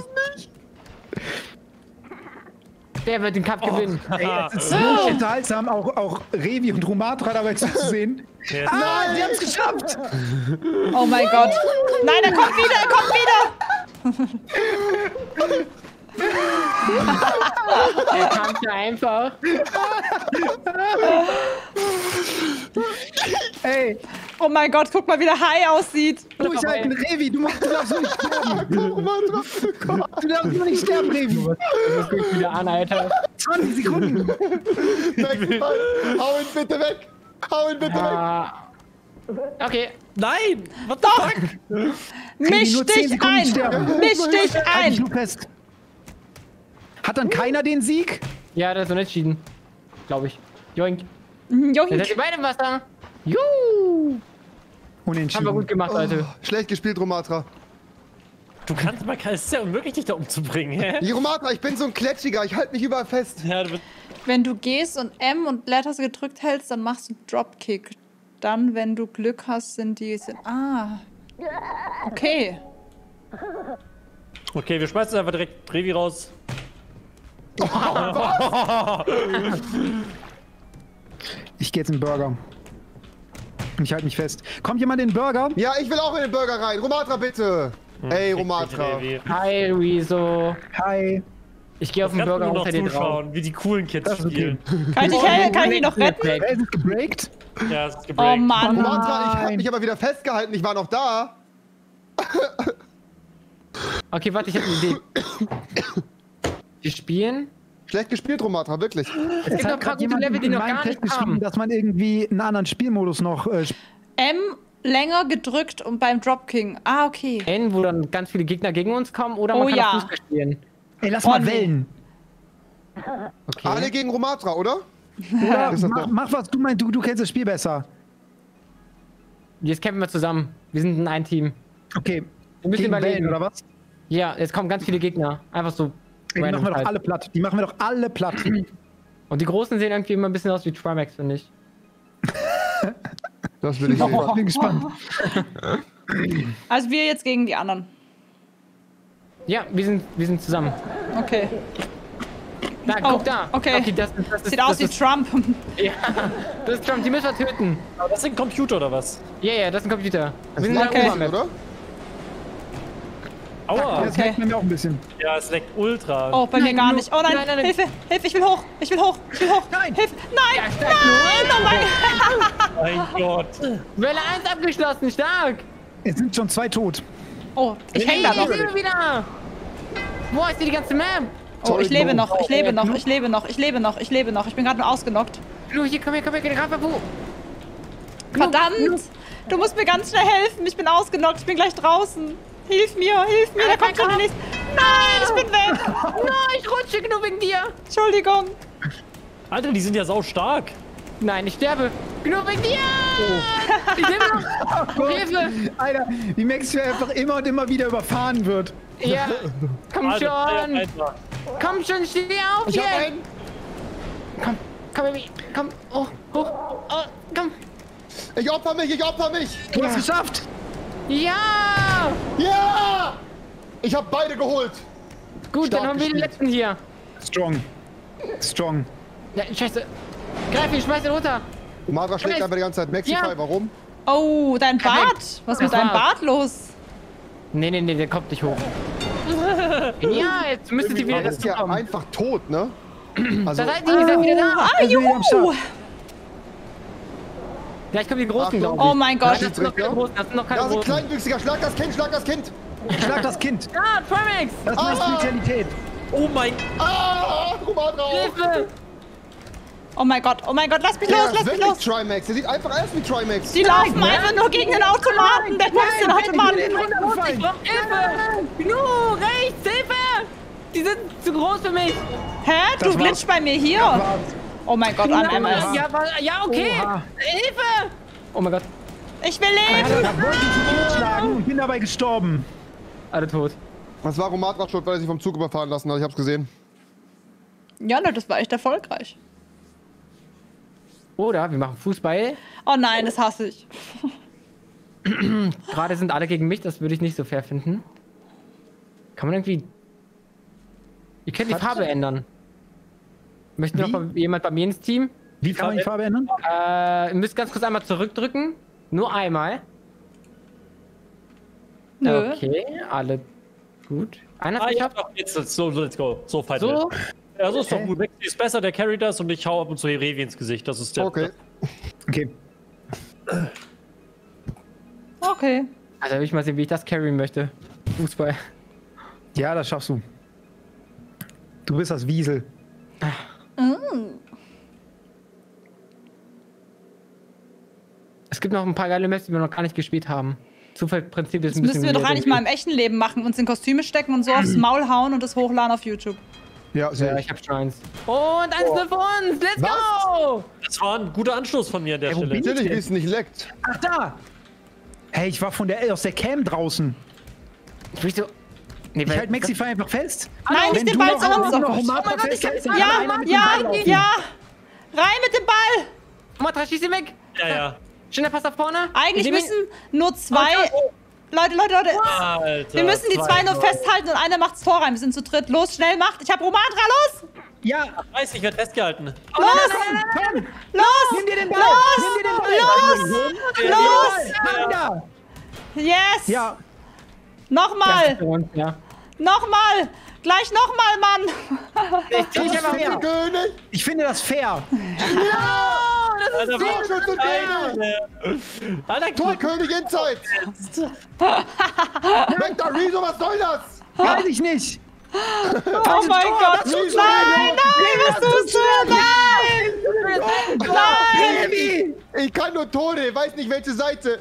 Der wird den Cup gewinnen. Ey, es ist so unterhaltsam, auch, auch Revi und Romatra dabei zuzusehen. Jetzt. Ah, sie haben es geschafft. Oh mein Gott. Nein, er kommt wieder, er kommt wieder. Er kam ja einfach. Ey, Oh mein Gott, guck mal, wie der Hai aussieht. durchhalten, Revi. Du, musst, du darfst nur nicht sterben. Romatra, Du darfst nur nicht sterben, Revi. Das guckt wieder an, Alter. zwanzig Sekunden. Maxify, hau ihn bitte weg! Hau ihn bitte weg! Ah. Okay. Nein! Was the Doch. fuck? Misch nur zehn dich Sekunden ein. sterben. Misch dich Halt dich ein. nur fest. Hat dann keiner den Sieg? Ja, das ist unentschieden. Glaube ich. Joink. Mhm, Jetzt seid Joink. ihr beide im Wasser. Juhu. Haben wir Unentschieden. gut gemacht, Leute. Oh, schlecht gespielt, Romatra. Du kannst mal, es ist ja unmöglich, dich da umzubringen, hä? Die Romatra, ich bin so ein Kletschiger, ich halte mich überall fest. Ja, du bist- Wenn du gehst und M und Letters gedrückt hältst, dann machst du Dropkick. Dann, wenn du Glück hast, sind die... Sind, ah. Okay. Okay, wir schmeißen einfach direkt Trevi raus. Ich gehe jetzt in den Burger. Ich halte mich fest. Kommt jemand in den Burger? Ja, ich will auch in den Burger rein. Romatra, bitte. Hm, Ey, fick dich, Romatra. Trevi. Hi, Rezo. Hi. Ich gehe auf den Kannst Burger du nur unter noch dir drauf. zuschauen, wie die coolen Kids Das ist okay. spielen. Kann ich, dich, hel- kann ich dich noch retten? Wer ist gebreakt? Ja, es ist Oh gebreakt. Mann. Romatra, ich hab Nein. mich aber wieder festgehalten. Ich war noch da. Okay, warte, ich habe eine Idee. Wir spielen. Schlecht gespielt, Romatra, wirklich. Es gibt noch ein paar gute Level, die noch gar nicht kamen. dass man irgendwie einen anderen Spielmodus noch. Äh, sp- M länger gedrückt und beim Dropking. Ah, okay. N, wo dann ganz viele Gegner gegen uns kommen, oder man Oh kann ja. auch Fußball spielen. Ey, lass Oh, mal nee. wählen. Okay. Alle gegen Romatra, oder? Oder Ist das mach, doch- mach was du meinst, du, du kennst das Spiel besser. Jetzt kämpfen wir zusammen. Wir sind in ein Team. Okay. Wir müssen Gegen überlegen. Wellen, oder was? Ja, jetzt kommen ganz viele Gegner. Einfach so. Die random machen wir doch halt. alle platt. Die machen wir doch alle platt. Und die Großen sehen irgendwie immer ein bisschen aus wie Trimax, finde ich. Das will ich Oh, sehen. bin gespannt. Also wir jetzt gegen die anderen. Ja, wir sind, wir sind zusammen. Okay. Da, Oh, guck da. okay. das, das ist, Sieht das aus wie ist, Trump. Ja, das ist Trump. Die müssen wir töten. Aber das sind Computer oder was? Ja, ja, das ist ein Computer. Wir sind Das in der Okay. ist Obermap. oder? Aua. Das Okay. merkt man mir auch ein bisschen. Ja, es leckt ultra. Oh, bei mir Nein, gar nur- nicht. Oh nein, nein, nein, nein. Hilfe, Hilfe, ich will hoch. Ich will hoch. Ich will hoch. Nein. Hilfe. Nein. Ja, stark, Nein, oh mein Mein Gott. Welle eins abgeschlossen, stark. Es sind schon zwei tot. Oh, ich häng Hey, da ich noch. lebe wieder. Boah, ist hier die ganze Map. Oh, ich lebe noch. Ich lebe Oh, noch. Ich lebe noch. Ich lebe noch. Ich lebe noch. Ich bin gerade nur ausgenockt. Lu, hier, komm her, komm her, geh rein, Babu. Verdammt. Du musst mir ganz schnell helfen. Ich bin ausgenockt. Ich bin gleich draußen. Hilf mir, hilf mir. Da kommt schon der nächste. Nein, ich bin weg. Nein, ich rutsche genug wegen dir. Entschuldigung. Alter, die sind ja sau stark. Nein, ich sterbe. Genug wegen dir. Ich lebe noch. Hilfe. Alter, wie Max einfach immer und immer wieder überfahren wird. Ja, komm Alter, schon. Alter. Komm schon, steh auf Ich hab hier. einen. Komm, komm, Baby. Komm, oh, hoch. Oh, komm. Ich opfer mich, ich opfer mich. Du hast es geschafft. Ja. Ja! Ich hab beide geholt. Gut, Stark dann haben wir den gespielt. letzten hier. Strong. Strong. Ja, scheiße. Greif ihn, schmeiß ihn runter. Romatra schlägt Nice. einfach die ganze Zeit Maxify, Ja. warum? Oh, dein Perfekt. Bart. Was ist mit Das deinem war's. Bart los? Nee, nee, nee, der kommt nicht hoch. Ja, jetzt müsstet ihr wieder Das ist dazu ja kommen. einfach tot, ne? Also, Da seid ihr, ihr seid wieder da. Ah, Also, wir am juhu. Start. Gleich kommen die Großen, Achtung. glaube ich. Oh mein Gott. Das sind noch keine Großen, das sind noch keine da sind Großen. Kleinwüchsiger, schlag das Kind, schlag das Kind! Schlag das Kind. Ah, Trimax! Das ist meine Ah. Spezialität. Oh mein Ah, Romatra auch! Hilfe! Oh mein Gott, oh mein Gott, lass mich Der los, ist lass mich wirklich los. Trimax, der sieht einfach aus wie Trimax. Die laufen einfach nur gegen den Automaten. Der pumpt den Automaten. Ich brauch Hilfe! Genug, rechts, Hilfe! Die sind zu groß für mich! Hä? Du Das glitschst bei mir hier. Oh mein Gott, an M S. Ja, wa- ja, okay! Oha. Hilfe! Oh mein Gott, Ich will leben. Da wollte ich ein Kind schlagen und bin dabei gestorben. alle tot. Das war Romatra schuld, weil er sich vom Zug überfahren lassen hat. Ich hab's gesehen. Ja, ne, das war echt erfolgreich. Oder wir machen Fußball. Oh nein, das hasse ich. Gerade sind alle gegen mich, das würde ich nicht so fair finden. Kann man irgendwie... Ihr könnt die Farbe ändern. Möchte noch Wie? mal jemand bei mir ins Team? Wie kann man die Farbe ändern? Äh, ihr müsst ganz kurz einmal zurückdrücken. Nur einmal. Nö. Okay, alle gut. Einer Ah, hat ja, geschafft. doch, jetzt, so, let's go. So, fight So, Ja, so ist doch gut. Maxi ist besser, der carry das und ich hau ab und zu Revi ins Gesicht. Das ist der. Okay. Okay. Okay. also will ich mal sehen, wie ich das carryen möchte. Fußball. Ja, das schaffst du. Du bist das Wiesel. Es gibt noch ein paar geile Maps, die wir noch gar nicht gespielt haben. Zufallprinzip ist Das ein bisschen müssen wir doch weird eigentlich mal irgendwie. im echten Leben machen. Uns in Kostüme stecken und so aufs Maul hauen und das hochladen auf YouTube. Ja, Ja, sehr. ich hab schon eins. Und eins nur für uns! Let's Was? go! Das war ein guter Anschluss von mir an der Ey, wo Stelle. bin Natürlich, wie es nicht leckt. Ach, da! Hey, ich war von der, aus der Cam draußen. Ich will so. Nee, Ich halte Maxify einfach fest. Nein, Wenn nicht den du Ball noch- zu uns. noch Oh Romatra mein Gott, ich festhältst, hab- dann kann Ja, einer mit dem ja, Ball laufen. ja. Rein mit dem Ball. Matra, schieß ihn weg! Ja, ja. Schöner Pass nach vorne. Eigentlich Ich nehme müssen nur zwei. Leute, Leute, Leute. Alter, Wir müssen die zwei nur Leute. festhalten und einer macht's Tor rein. Wir sind zu dritt. Los, schnell macht. Ich hab Romatra, los! Ja, Ich weiß, ich werde festgehalten. oh, Los! nein, komm, Los! nimm dir den Ball, Los! nimm dir den Ball. Los! Los! Ja. Da. Yes! Ja, Nochmal! Für uns, ja. Nochmal! Gleich nochmal, Mann! Ich zieh dich aber her. König! ich finde das fair. Alter, Tor für den König! Alter, Torkönig Inside! Vector Rezo, was soll das? Weiß ich nicht. Oh mein Gott! Rezo, Nein, nein, was tust du? Nein! Nein! Baby. Ich kann nur Tode, weiß nicht welche Seite.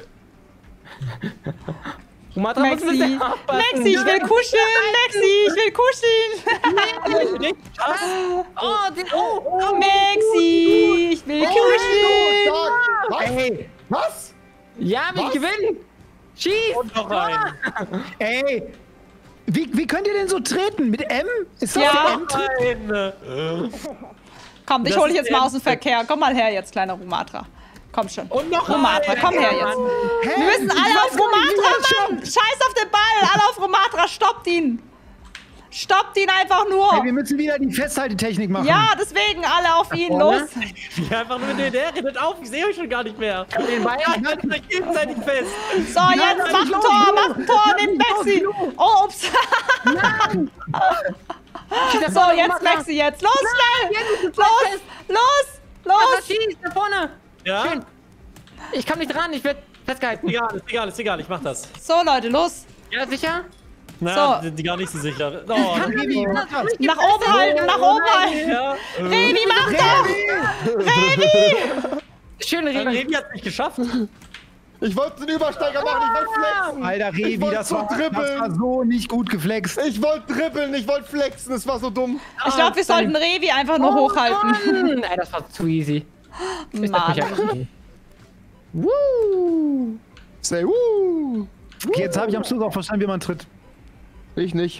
Romatra muss ein Maxi! bisschen aufpassen. Maxi, ich will kuscheln! Maxi, ich will kuscheln! Oh, den, oh, oh. Maxi, ich will Oh, kuscheln! so stark. Was? Ey, Was? Ja, wir Was? gewinnen. Schieß. und noch ein. ey. Wie, wie könnt ihr denn so treten? Mit M? Ist das Ja. M? Ein. Komm, ich Das hol dich ist jetzt mal der aus dem Verkehr. Komm mal her jetzt, kleiner Romatra. Komm schon. Und noch Romatra, ein. komm her jetzt. Hä? Wir müssen Ich alle weiß auf gar nicht, wie Romatra, man Mann! schafft. Scheiß auf den Ball! Alle auf Romatra, stoppt ihn! Stoppt ihn einfach nur! Ey, wir müssen wieder die Festhaltetechnik machen. Ja, deswegen alle auf ihn, vorne? los! Ja, einfach nur mit der redet auf, ich sehe euch schon gar nicht mehr. Den Ball. Ja, ich halte euch gegenseitig fest. So, jetzt mach ein los, Tor, los. mach ein Tor, nimm Los, Maxi! los. Oh, ups! Schieß So, jetzt Maxi, jetzt! Los, schnell! Los! Los! Los! Schieß, da vorne. Ja? Schön. Ich komm nicht ran, ich werd festgehalten. Egal, ist egal, ist egal, ich mach das. So, Leute, los! Ja, sicher? Na, So. sind die gar nicht so sicher. Oh, Revi, mach das. Nach oben halten, nach oben halten! ja. Revi, mach doch! Schön, Revi, Revi. Revi hat's nicht geschafft. Ich wollte einen Übersteiger machen, ich wollte flexen. Alter, Ich Revi, wollte das so war, das dribbeln. war so nicht gut geflext. Ich wollte dribbeln, ich wollte flexen, es war so dumm. Ich glaube, wir sollten Revi einfach nur hochhalten. Mann. Ey, das war zu easy. Ich sag mich Mann. einfach. Woo! Say woo! Okay, jetzt habe ich am Schluss auch verstanden, wie man tritt. Ich nicht.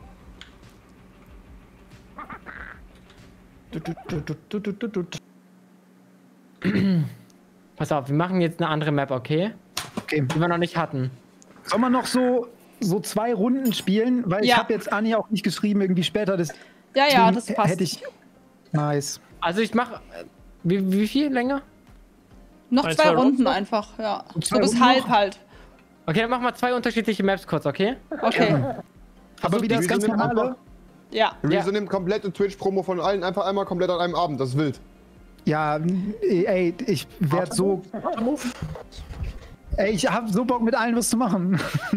Pass auf, wir machen jetzt eine andere Map, okay? Okay. Die wir noch nicht hatten. Soll man noch so, so zwei Runden spielen? Weil ich Ja. habe jetzt Anni auch nicht geschrieben, irgendwie später. Das, Ja, ja, deswegen das passt. Hätte ich. Nice. Also ich mach. Wie, wie viel länger? Noch Ein, zwei zwei Runden Runden? einfach, ja. zwei So bis Runden halb noch? halt. Okay, dann machen wir zwei unterschiedliche Maps kurz, okay? Okay. Aber wie das Wieso ganz nimmt man normale. Ja. Rezo nimmt komplette Twitch-Promo von allen einfach einmal komplett an einem Abend, das ist wild. Ja, ey, ich werde so. Ey, ich hab so Bock mit allen was zu machen.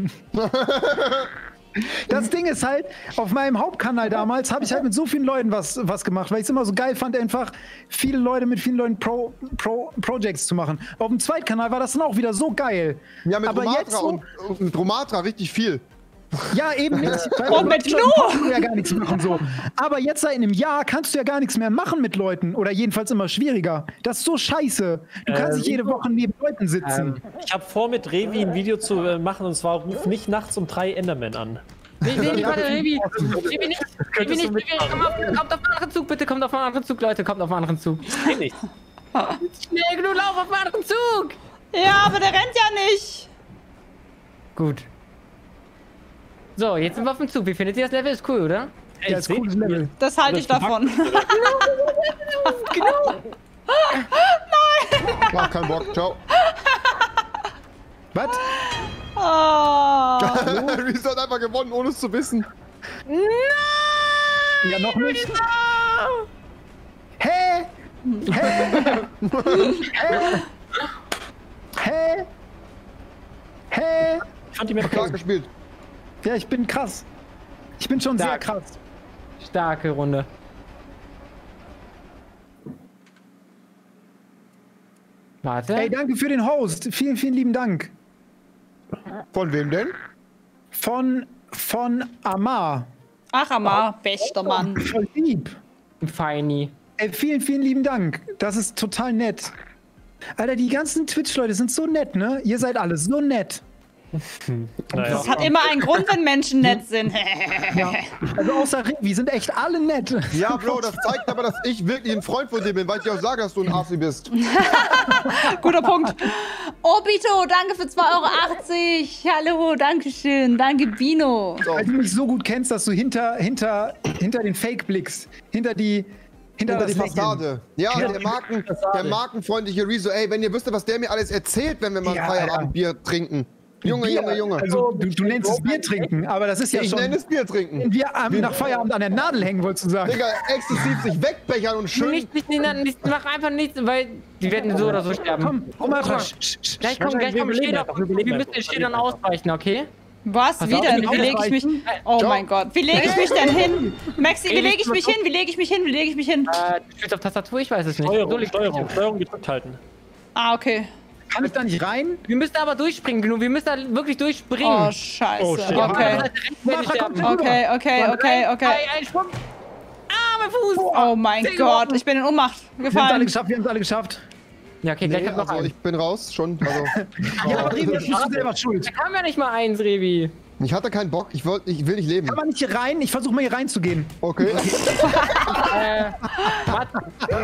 Das Ding ist halt, auf meinem Hauptkanal damals habe ich halt mit so vielen Leuten was, was gemacht, weil ich es immer so geil fand, einfach viele Leute mit vielen Leuten Pro, Pro, Projects zu machen. Auf dem Zweitkanal war das dann auch wieder so geil. Ja, mit Aber Romatra jetzt so- und, und mit Romatra richtig viel. Ja, eben nicht. Weil Und mit Leuten Flo. kannst du ja gar nichts machen so. Aber jetzt seit einem Jahr kannst du ja gar nichts mehr machen mit Leuten. Oder jedenfalls immer schwieriger. Das ist so scheiße. Du kannst nicht jede Woche neben Leuten sitzen. Ich habe vor, mit Revi ein Video zu äh, machen, und zwar ruf mich nachts um drei Enderman an. Nee, nee, nicht, warte, Revi. Revi nicht. Revi nicht. Revi, komm auf, kommt auf einen anderen Zug, bitte. Kommt auf einen anderen Zug, Leute. Kommt auf einen anderen Zug. Nee, nicht. Schnell, du lauf auf einen anderen Zug. Ja, aber der rennt ja nicht. Gut. So, jetzt sind wir auf dem Zug. Wie findet ihr das Level? Ist cool, oder? Ey, Ja, ich ist seh- cooles Level. Das halte ich davon. Mach keinen Bock, ciao. Was? Oh. Rezo hat einfach gewonnen, ohne es zu wissen. Ja, noch nicht. Hä? Hä? Hä? Hä? Hä? Ich fand die Map Klar cool. gespielt. Ja, ich bin krass. Ich bin schon sehr Stark. krass. Starke Runde. Warte. Ey, danke für den Host. Vielen, vielen lieben Dank. Von wem denn? Von, von Amar. Ach, Amar, bester Mann. Voll lieb. Feini. Ey, vielen, vielen lieben Dank. Das ist total nett. Alter, die ganzen Twitch-Leute sind so nett, ne? Ihr seid alle so nett. Naja. Das hat immer einen Grund, wenn Menschen nett sind. Also außer Revi sind echt alle nett. Ja, Bro, das zeigt aber, dass ich wirklich ein Freund von dir bin, weil ich dir auch sage, dass du ein Assi bist. Guter Punkt. Obito, danke für zwei Euro achtzig. Hallo, danke schön. Danke, Bino. So. Weil du mich so gut kennst, dass du hinter, hinter, hinter den Fake blickst. Hinter die, hinter, Hinter das die Lächeln. Fassade. Ja, Hinter der, die Marken, Fassade. der markenfreundliche Rezo, ey, wenn ihr wüsstet, was der mir alles erzählt, wenn wir mal ein Ja, Feierabendbier trinken. Junge, Bier, Junge, Junge. Also, du, du nennst es Bier trinken, aber das ist ja ich schon. nenne es Bier trinken. Wenn wir am, nach Feierabend an der Nadel hängen, wolltest du sagen. Digga, exzessiv sich wegbechern und schön. Nicht, nicht, nicht, nicht, mach einfach nichts, weil die werden so oder so sterben. Komm, komm mal Guck mal. rasch. Sch, sch, Gleich kommen, gleich Wir kommen überleben Schädel. einfach, wir überleben Wir müssen einfach. den Schädel ausweichen, okay? Was? Pass Wie auf, denn? nicht Wie lege ich mich? Oh Ciao. mein Gott. Wie lege ich mich denn hin? Maxi, wie Ey, lege ich mich was- hin? Wie lege ich mich hin? Wie lege ich mich hin? Äh, du spielst auf Tastatur, ich weiß es nicht. So Steuerung, liegt- Steuerung, Steuerung gedrückt halten. Ah, okay. Kann ich da nicht rein? Wir müssen aber durchspringen, genug. Wir müssen da wirklich durchspringen. Oh, scheiße. Oh, shit. Okay. Mach, komm, Okay, okay, okay, okay. Ein, ein Sprung. Ah, mein Fuß. Oh mein Zehn Gott, Minuten. ich bin in Ohnmacht Wir haben es alle gefallen. geschafft, wir haben es alle geschafft. Ja, okay, gleich Nee, kommt noch also ein. ich bin raus, schon. Also, Ja, aber Revi, bist du selber schuld. Da kam ja nicht mal eins, Revi. ich hatte keinen Bock, ich, wollt, ich will nicht leben. Kann man nicht hier rein? Ich versuche mal hier reinzugehen. Okay. Äh, warte.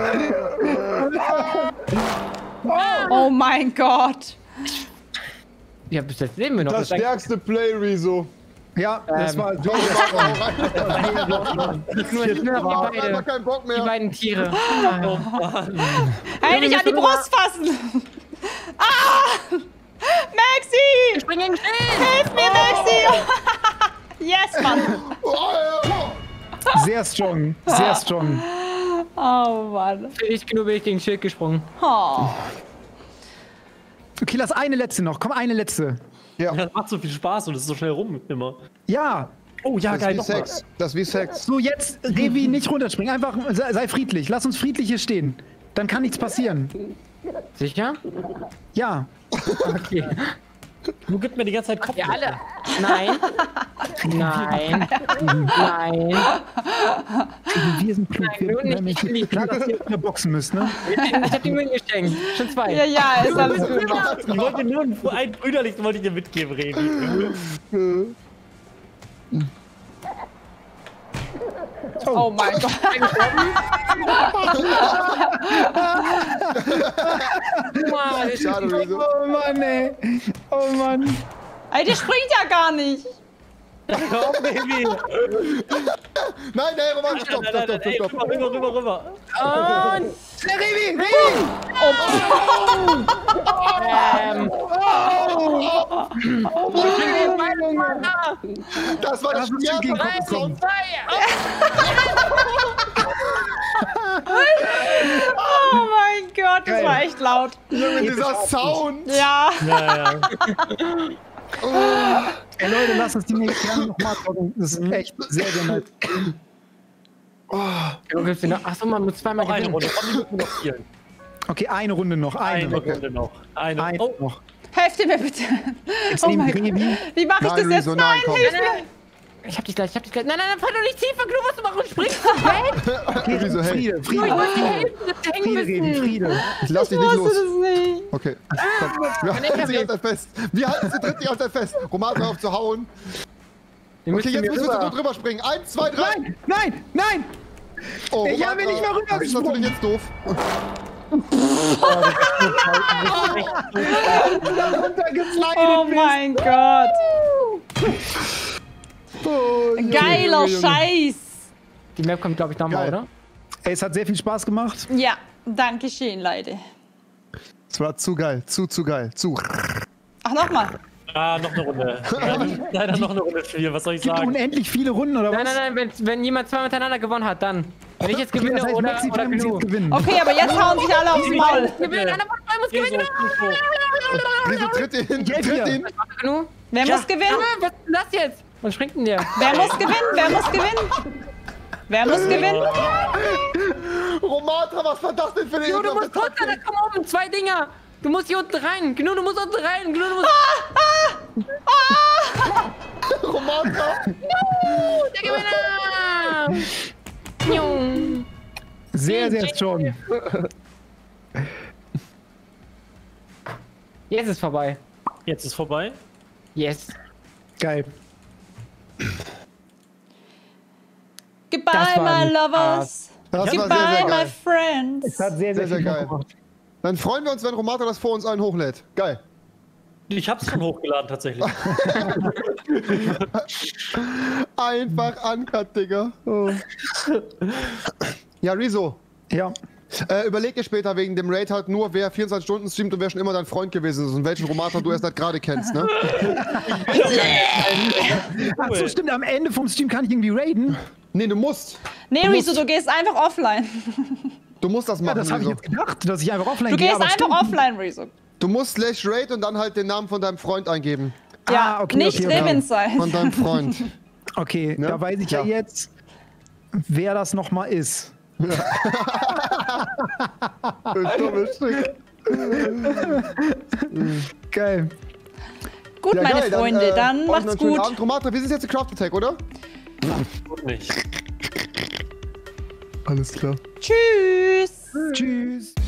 Oh mein Gott. Ja, bis jetzt leben wir noch. Das Das ist stärkste Play, Rezo. Ja, das Ähm, war. Komm, hau rein. eigentlich nur, nur Ich noch hab die, einfach beide, keinen Bock die mehr. beiden Tiere. Hey, nicht an die Brust fassen. Ah! Maxi! Spring gegen Stehen! Hilf mir, Maxi! Yes, Mann. Oh, ja. Sehr strong, sehr strong. Oh Mann. Ich genug bin ich gegen Schild gesprungen. Oh. Okay, lass eine letzte noch. Komm, eine letzte. Ja, Das macht so viel Spaß und es ist so schnell rum immer. Ja. Oh ja, das ist geil, wie nochmal. Sex. Das ist wie Sex. So, jetzt, Revi, nicht runterspringen. Einfach sei, sei friedlich. Lass uns friedlich hier stehen. Dann kann nichts passieren. Sicher? Ja. Okay. Du gibst mir die ganze Zeit Kopf. Ja, alle. Nein. Nein. Nein. Wir sind klug. Wir, nur nicht. nämlich klar, dass ihr wieder boxen müsst, ne? Ich hab die Mühen geschenkt. Schon zwei. Ja, ja, ist alles gut. Ich wollte nur ein, ein brüderlich wollte ich dir mitgeben, Revi. Oh mein Gott. Mann, Schade, Rezo. Oh Mann, ey. Oh Mann. Ey, der springt ja gar nicht. Hör auf, Revi. Nein, nein, Roman, stopp, Nein, nein, stopp, nein, stopp, ey, stopp. rüber, rüber, rüber, rüber. Und Schnell, Revi! Revi! ähm, Das war das Lass uns schon gegen Schmerz. Kopf kommen. Oh mein Gott, das Geil. war echt laut. Junge, dieser Sound. Ja. Ja, ja. Ey Leute, lasst uns die nächste Runde nochmal zocken. Das ist echt sehr, sehr nett. Achso, man muss zweimal Noch eine gewinnen. Runde. Komm, die müssen wir noch spielen. Okay, eine Runde noch. Eine, Eine Okay. Runde noch. Eine. Eine Oh, noch. Helft ihr mir bitte. Jetzt Oh nehmen mein Revi. Gott. Wie mache ich Nein, das jetzt? Rezo, nein, komm. hilf mir. Ich hab dich gleich, ich hab dich gleich. Nein, nein, nein, fall doch nicht tiefer, du musst du machen, springst. Okay, Rezo, hey, Friede, Ich Friede, wollte dir Friede. helfen, dass wir hängen Friede, Revi, müssen. Friede. ich lass dich Ich nicht wusste los. das nicht. Okay, komm. Wir halten sie ganz fest. Wir halten sie dritt die ganze Zeit fest. Roman, hör auf zu hauen. Wir Okay, müssen jetzt mir müssen wir rüber. so drüber springen. Eins, zwei, drei. Nein, nein, nein! Oh, Ich hab ihn nicht mehr Das ist natürlich jetzt doof. Oh mein Gott. Oh, Geiler Junge, Junge. Scheiß. Die Map kommt, glaube ich, nochmal, Geil. oder? Ey, es hat sehr viel Spaß gemacht. Ja, danke schön, Leute. Es war zu geil. Zu, zu geil. Zu. Ach, nochmal. ah, noch eine Runde. Leider noch eine Runde spielen, was soll ich Gibt sagen? unendlich viele Runden, oder Nein, was? nein, nein, wenn, wenn jemand zwei miteinander gewonnen hat, dann. Wenn ich jetzt Okay, gewinne das heißt, oder, Maxi oder muss Gnu. jetzt gewinnen. Okay, aber jetzt hauen sich alle aufs Maul. Gewinnen, einer von zwei muss Geh so, gewinnen. geh so. Rezo, tritt ihn. Geld Tritt hier. ihn. Gnu. Wer muss gewinnen? Ah, was ist denn das jetzt? Was springt denn der? Wer muss gewinnen? Wer muss gewinnen? Wer muss gewinnen? Romatra, was war das denn für eine Gnu, du ekelhafte musst runter, da Taktik? kommen oben zwei Dinger. Du musst hier unten rein. Gnu, du musst unten rein. Gnu, du musst... Romatra. Der Gewinner! Jung. Sehr, sehr strong. Jetzt ist vorbei. Jetzt ist vorbei. Yes. Geil. Goodbye, Das war my ein lovers. Das war sehr, Goodbye, sehr my geil. friends. Es hat sehr, sehr, Sehr, sehr viel geil. Spaß gemacht. Dann freuen wir uns, wenn Romatra das vor uns allen hochlädt. Geil. Ich hab's schon hochgeladen, tatsächlich. Einfach uncut, Digga. Oh. Ja, Rezo. Ja. Äh, überleg dir später wegen dem Raid halt nur, wer vierundzwanzig Stunden streamt und wer schon immer dein Freund gewesen ist und welchen Romata du erst halt gerade kennst, ne? Ach so, stimmt. Am Ende vom Stream kann ich irgendwie raiden. Nee, du musst. Nee, Du Rezo, musst- du gehst einfach offline. Du musst das Ja, machen, das habe ich Rezo. jetzt gedacht, dass ich einfach offline Du gehe. gehst aber einfach stimmt. offline, Rezo. Du musst slash Raid und dann halt den Namen von deinem Freund eingeben. Ja, Ah, okay, nicht okay, okay. Revens sein. Von deinem Freund. Okay, Ne? da weiß ich ja, Ja. jetzt, wer das nochmal ist. Dummes Stück. Geil. Gut, Ja, meine geil, Freunde, äh, dann euch noch macht's einen schönen gut. Abend. Romata, wir sind jetzt in Craft Attack, oder? Gut nicht. Alles klar. Tschüss. Tschüss.